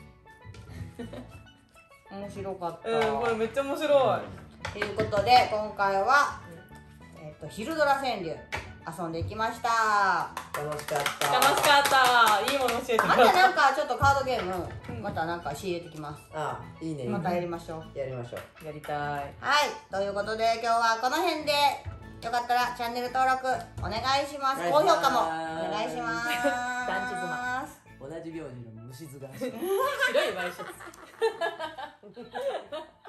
Speaker 1: 面白かった。
Speaker 3: うん、これめっちゃ面白い。
Speaker 1: ということで今回は、えっと昼ドラ川柳遊んでいきました。
Speaker 2: 楽しかった。
Speaker 3: 楽しかった。いいもの教えても
Speaker 1: ま
Speaker 3: らった。
Speaker 1: たなんかちょっとカードゲームまたなんか仕入れてきます。
Speaker 2: あいいね。
Speaker 1: またやりましょう。
Speaker 2: やりましょう。
Speaker 3: やりたい。
Speaker 1: はい、ということで今日はこの辺で、よかったらチャンネル登録お願いします。高評価もお願いします。
Speaker 3: 団地妻
Speaker 2: 同じ名字の虫図が。
Speaker 3: 白いワイシャツ。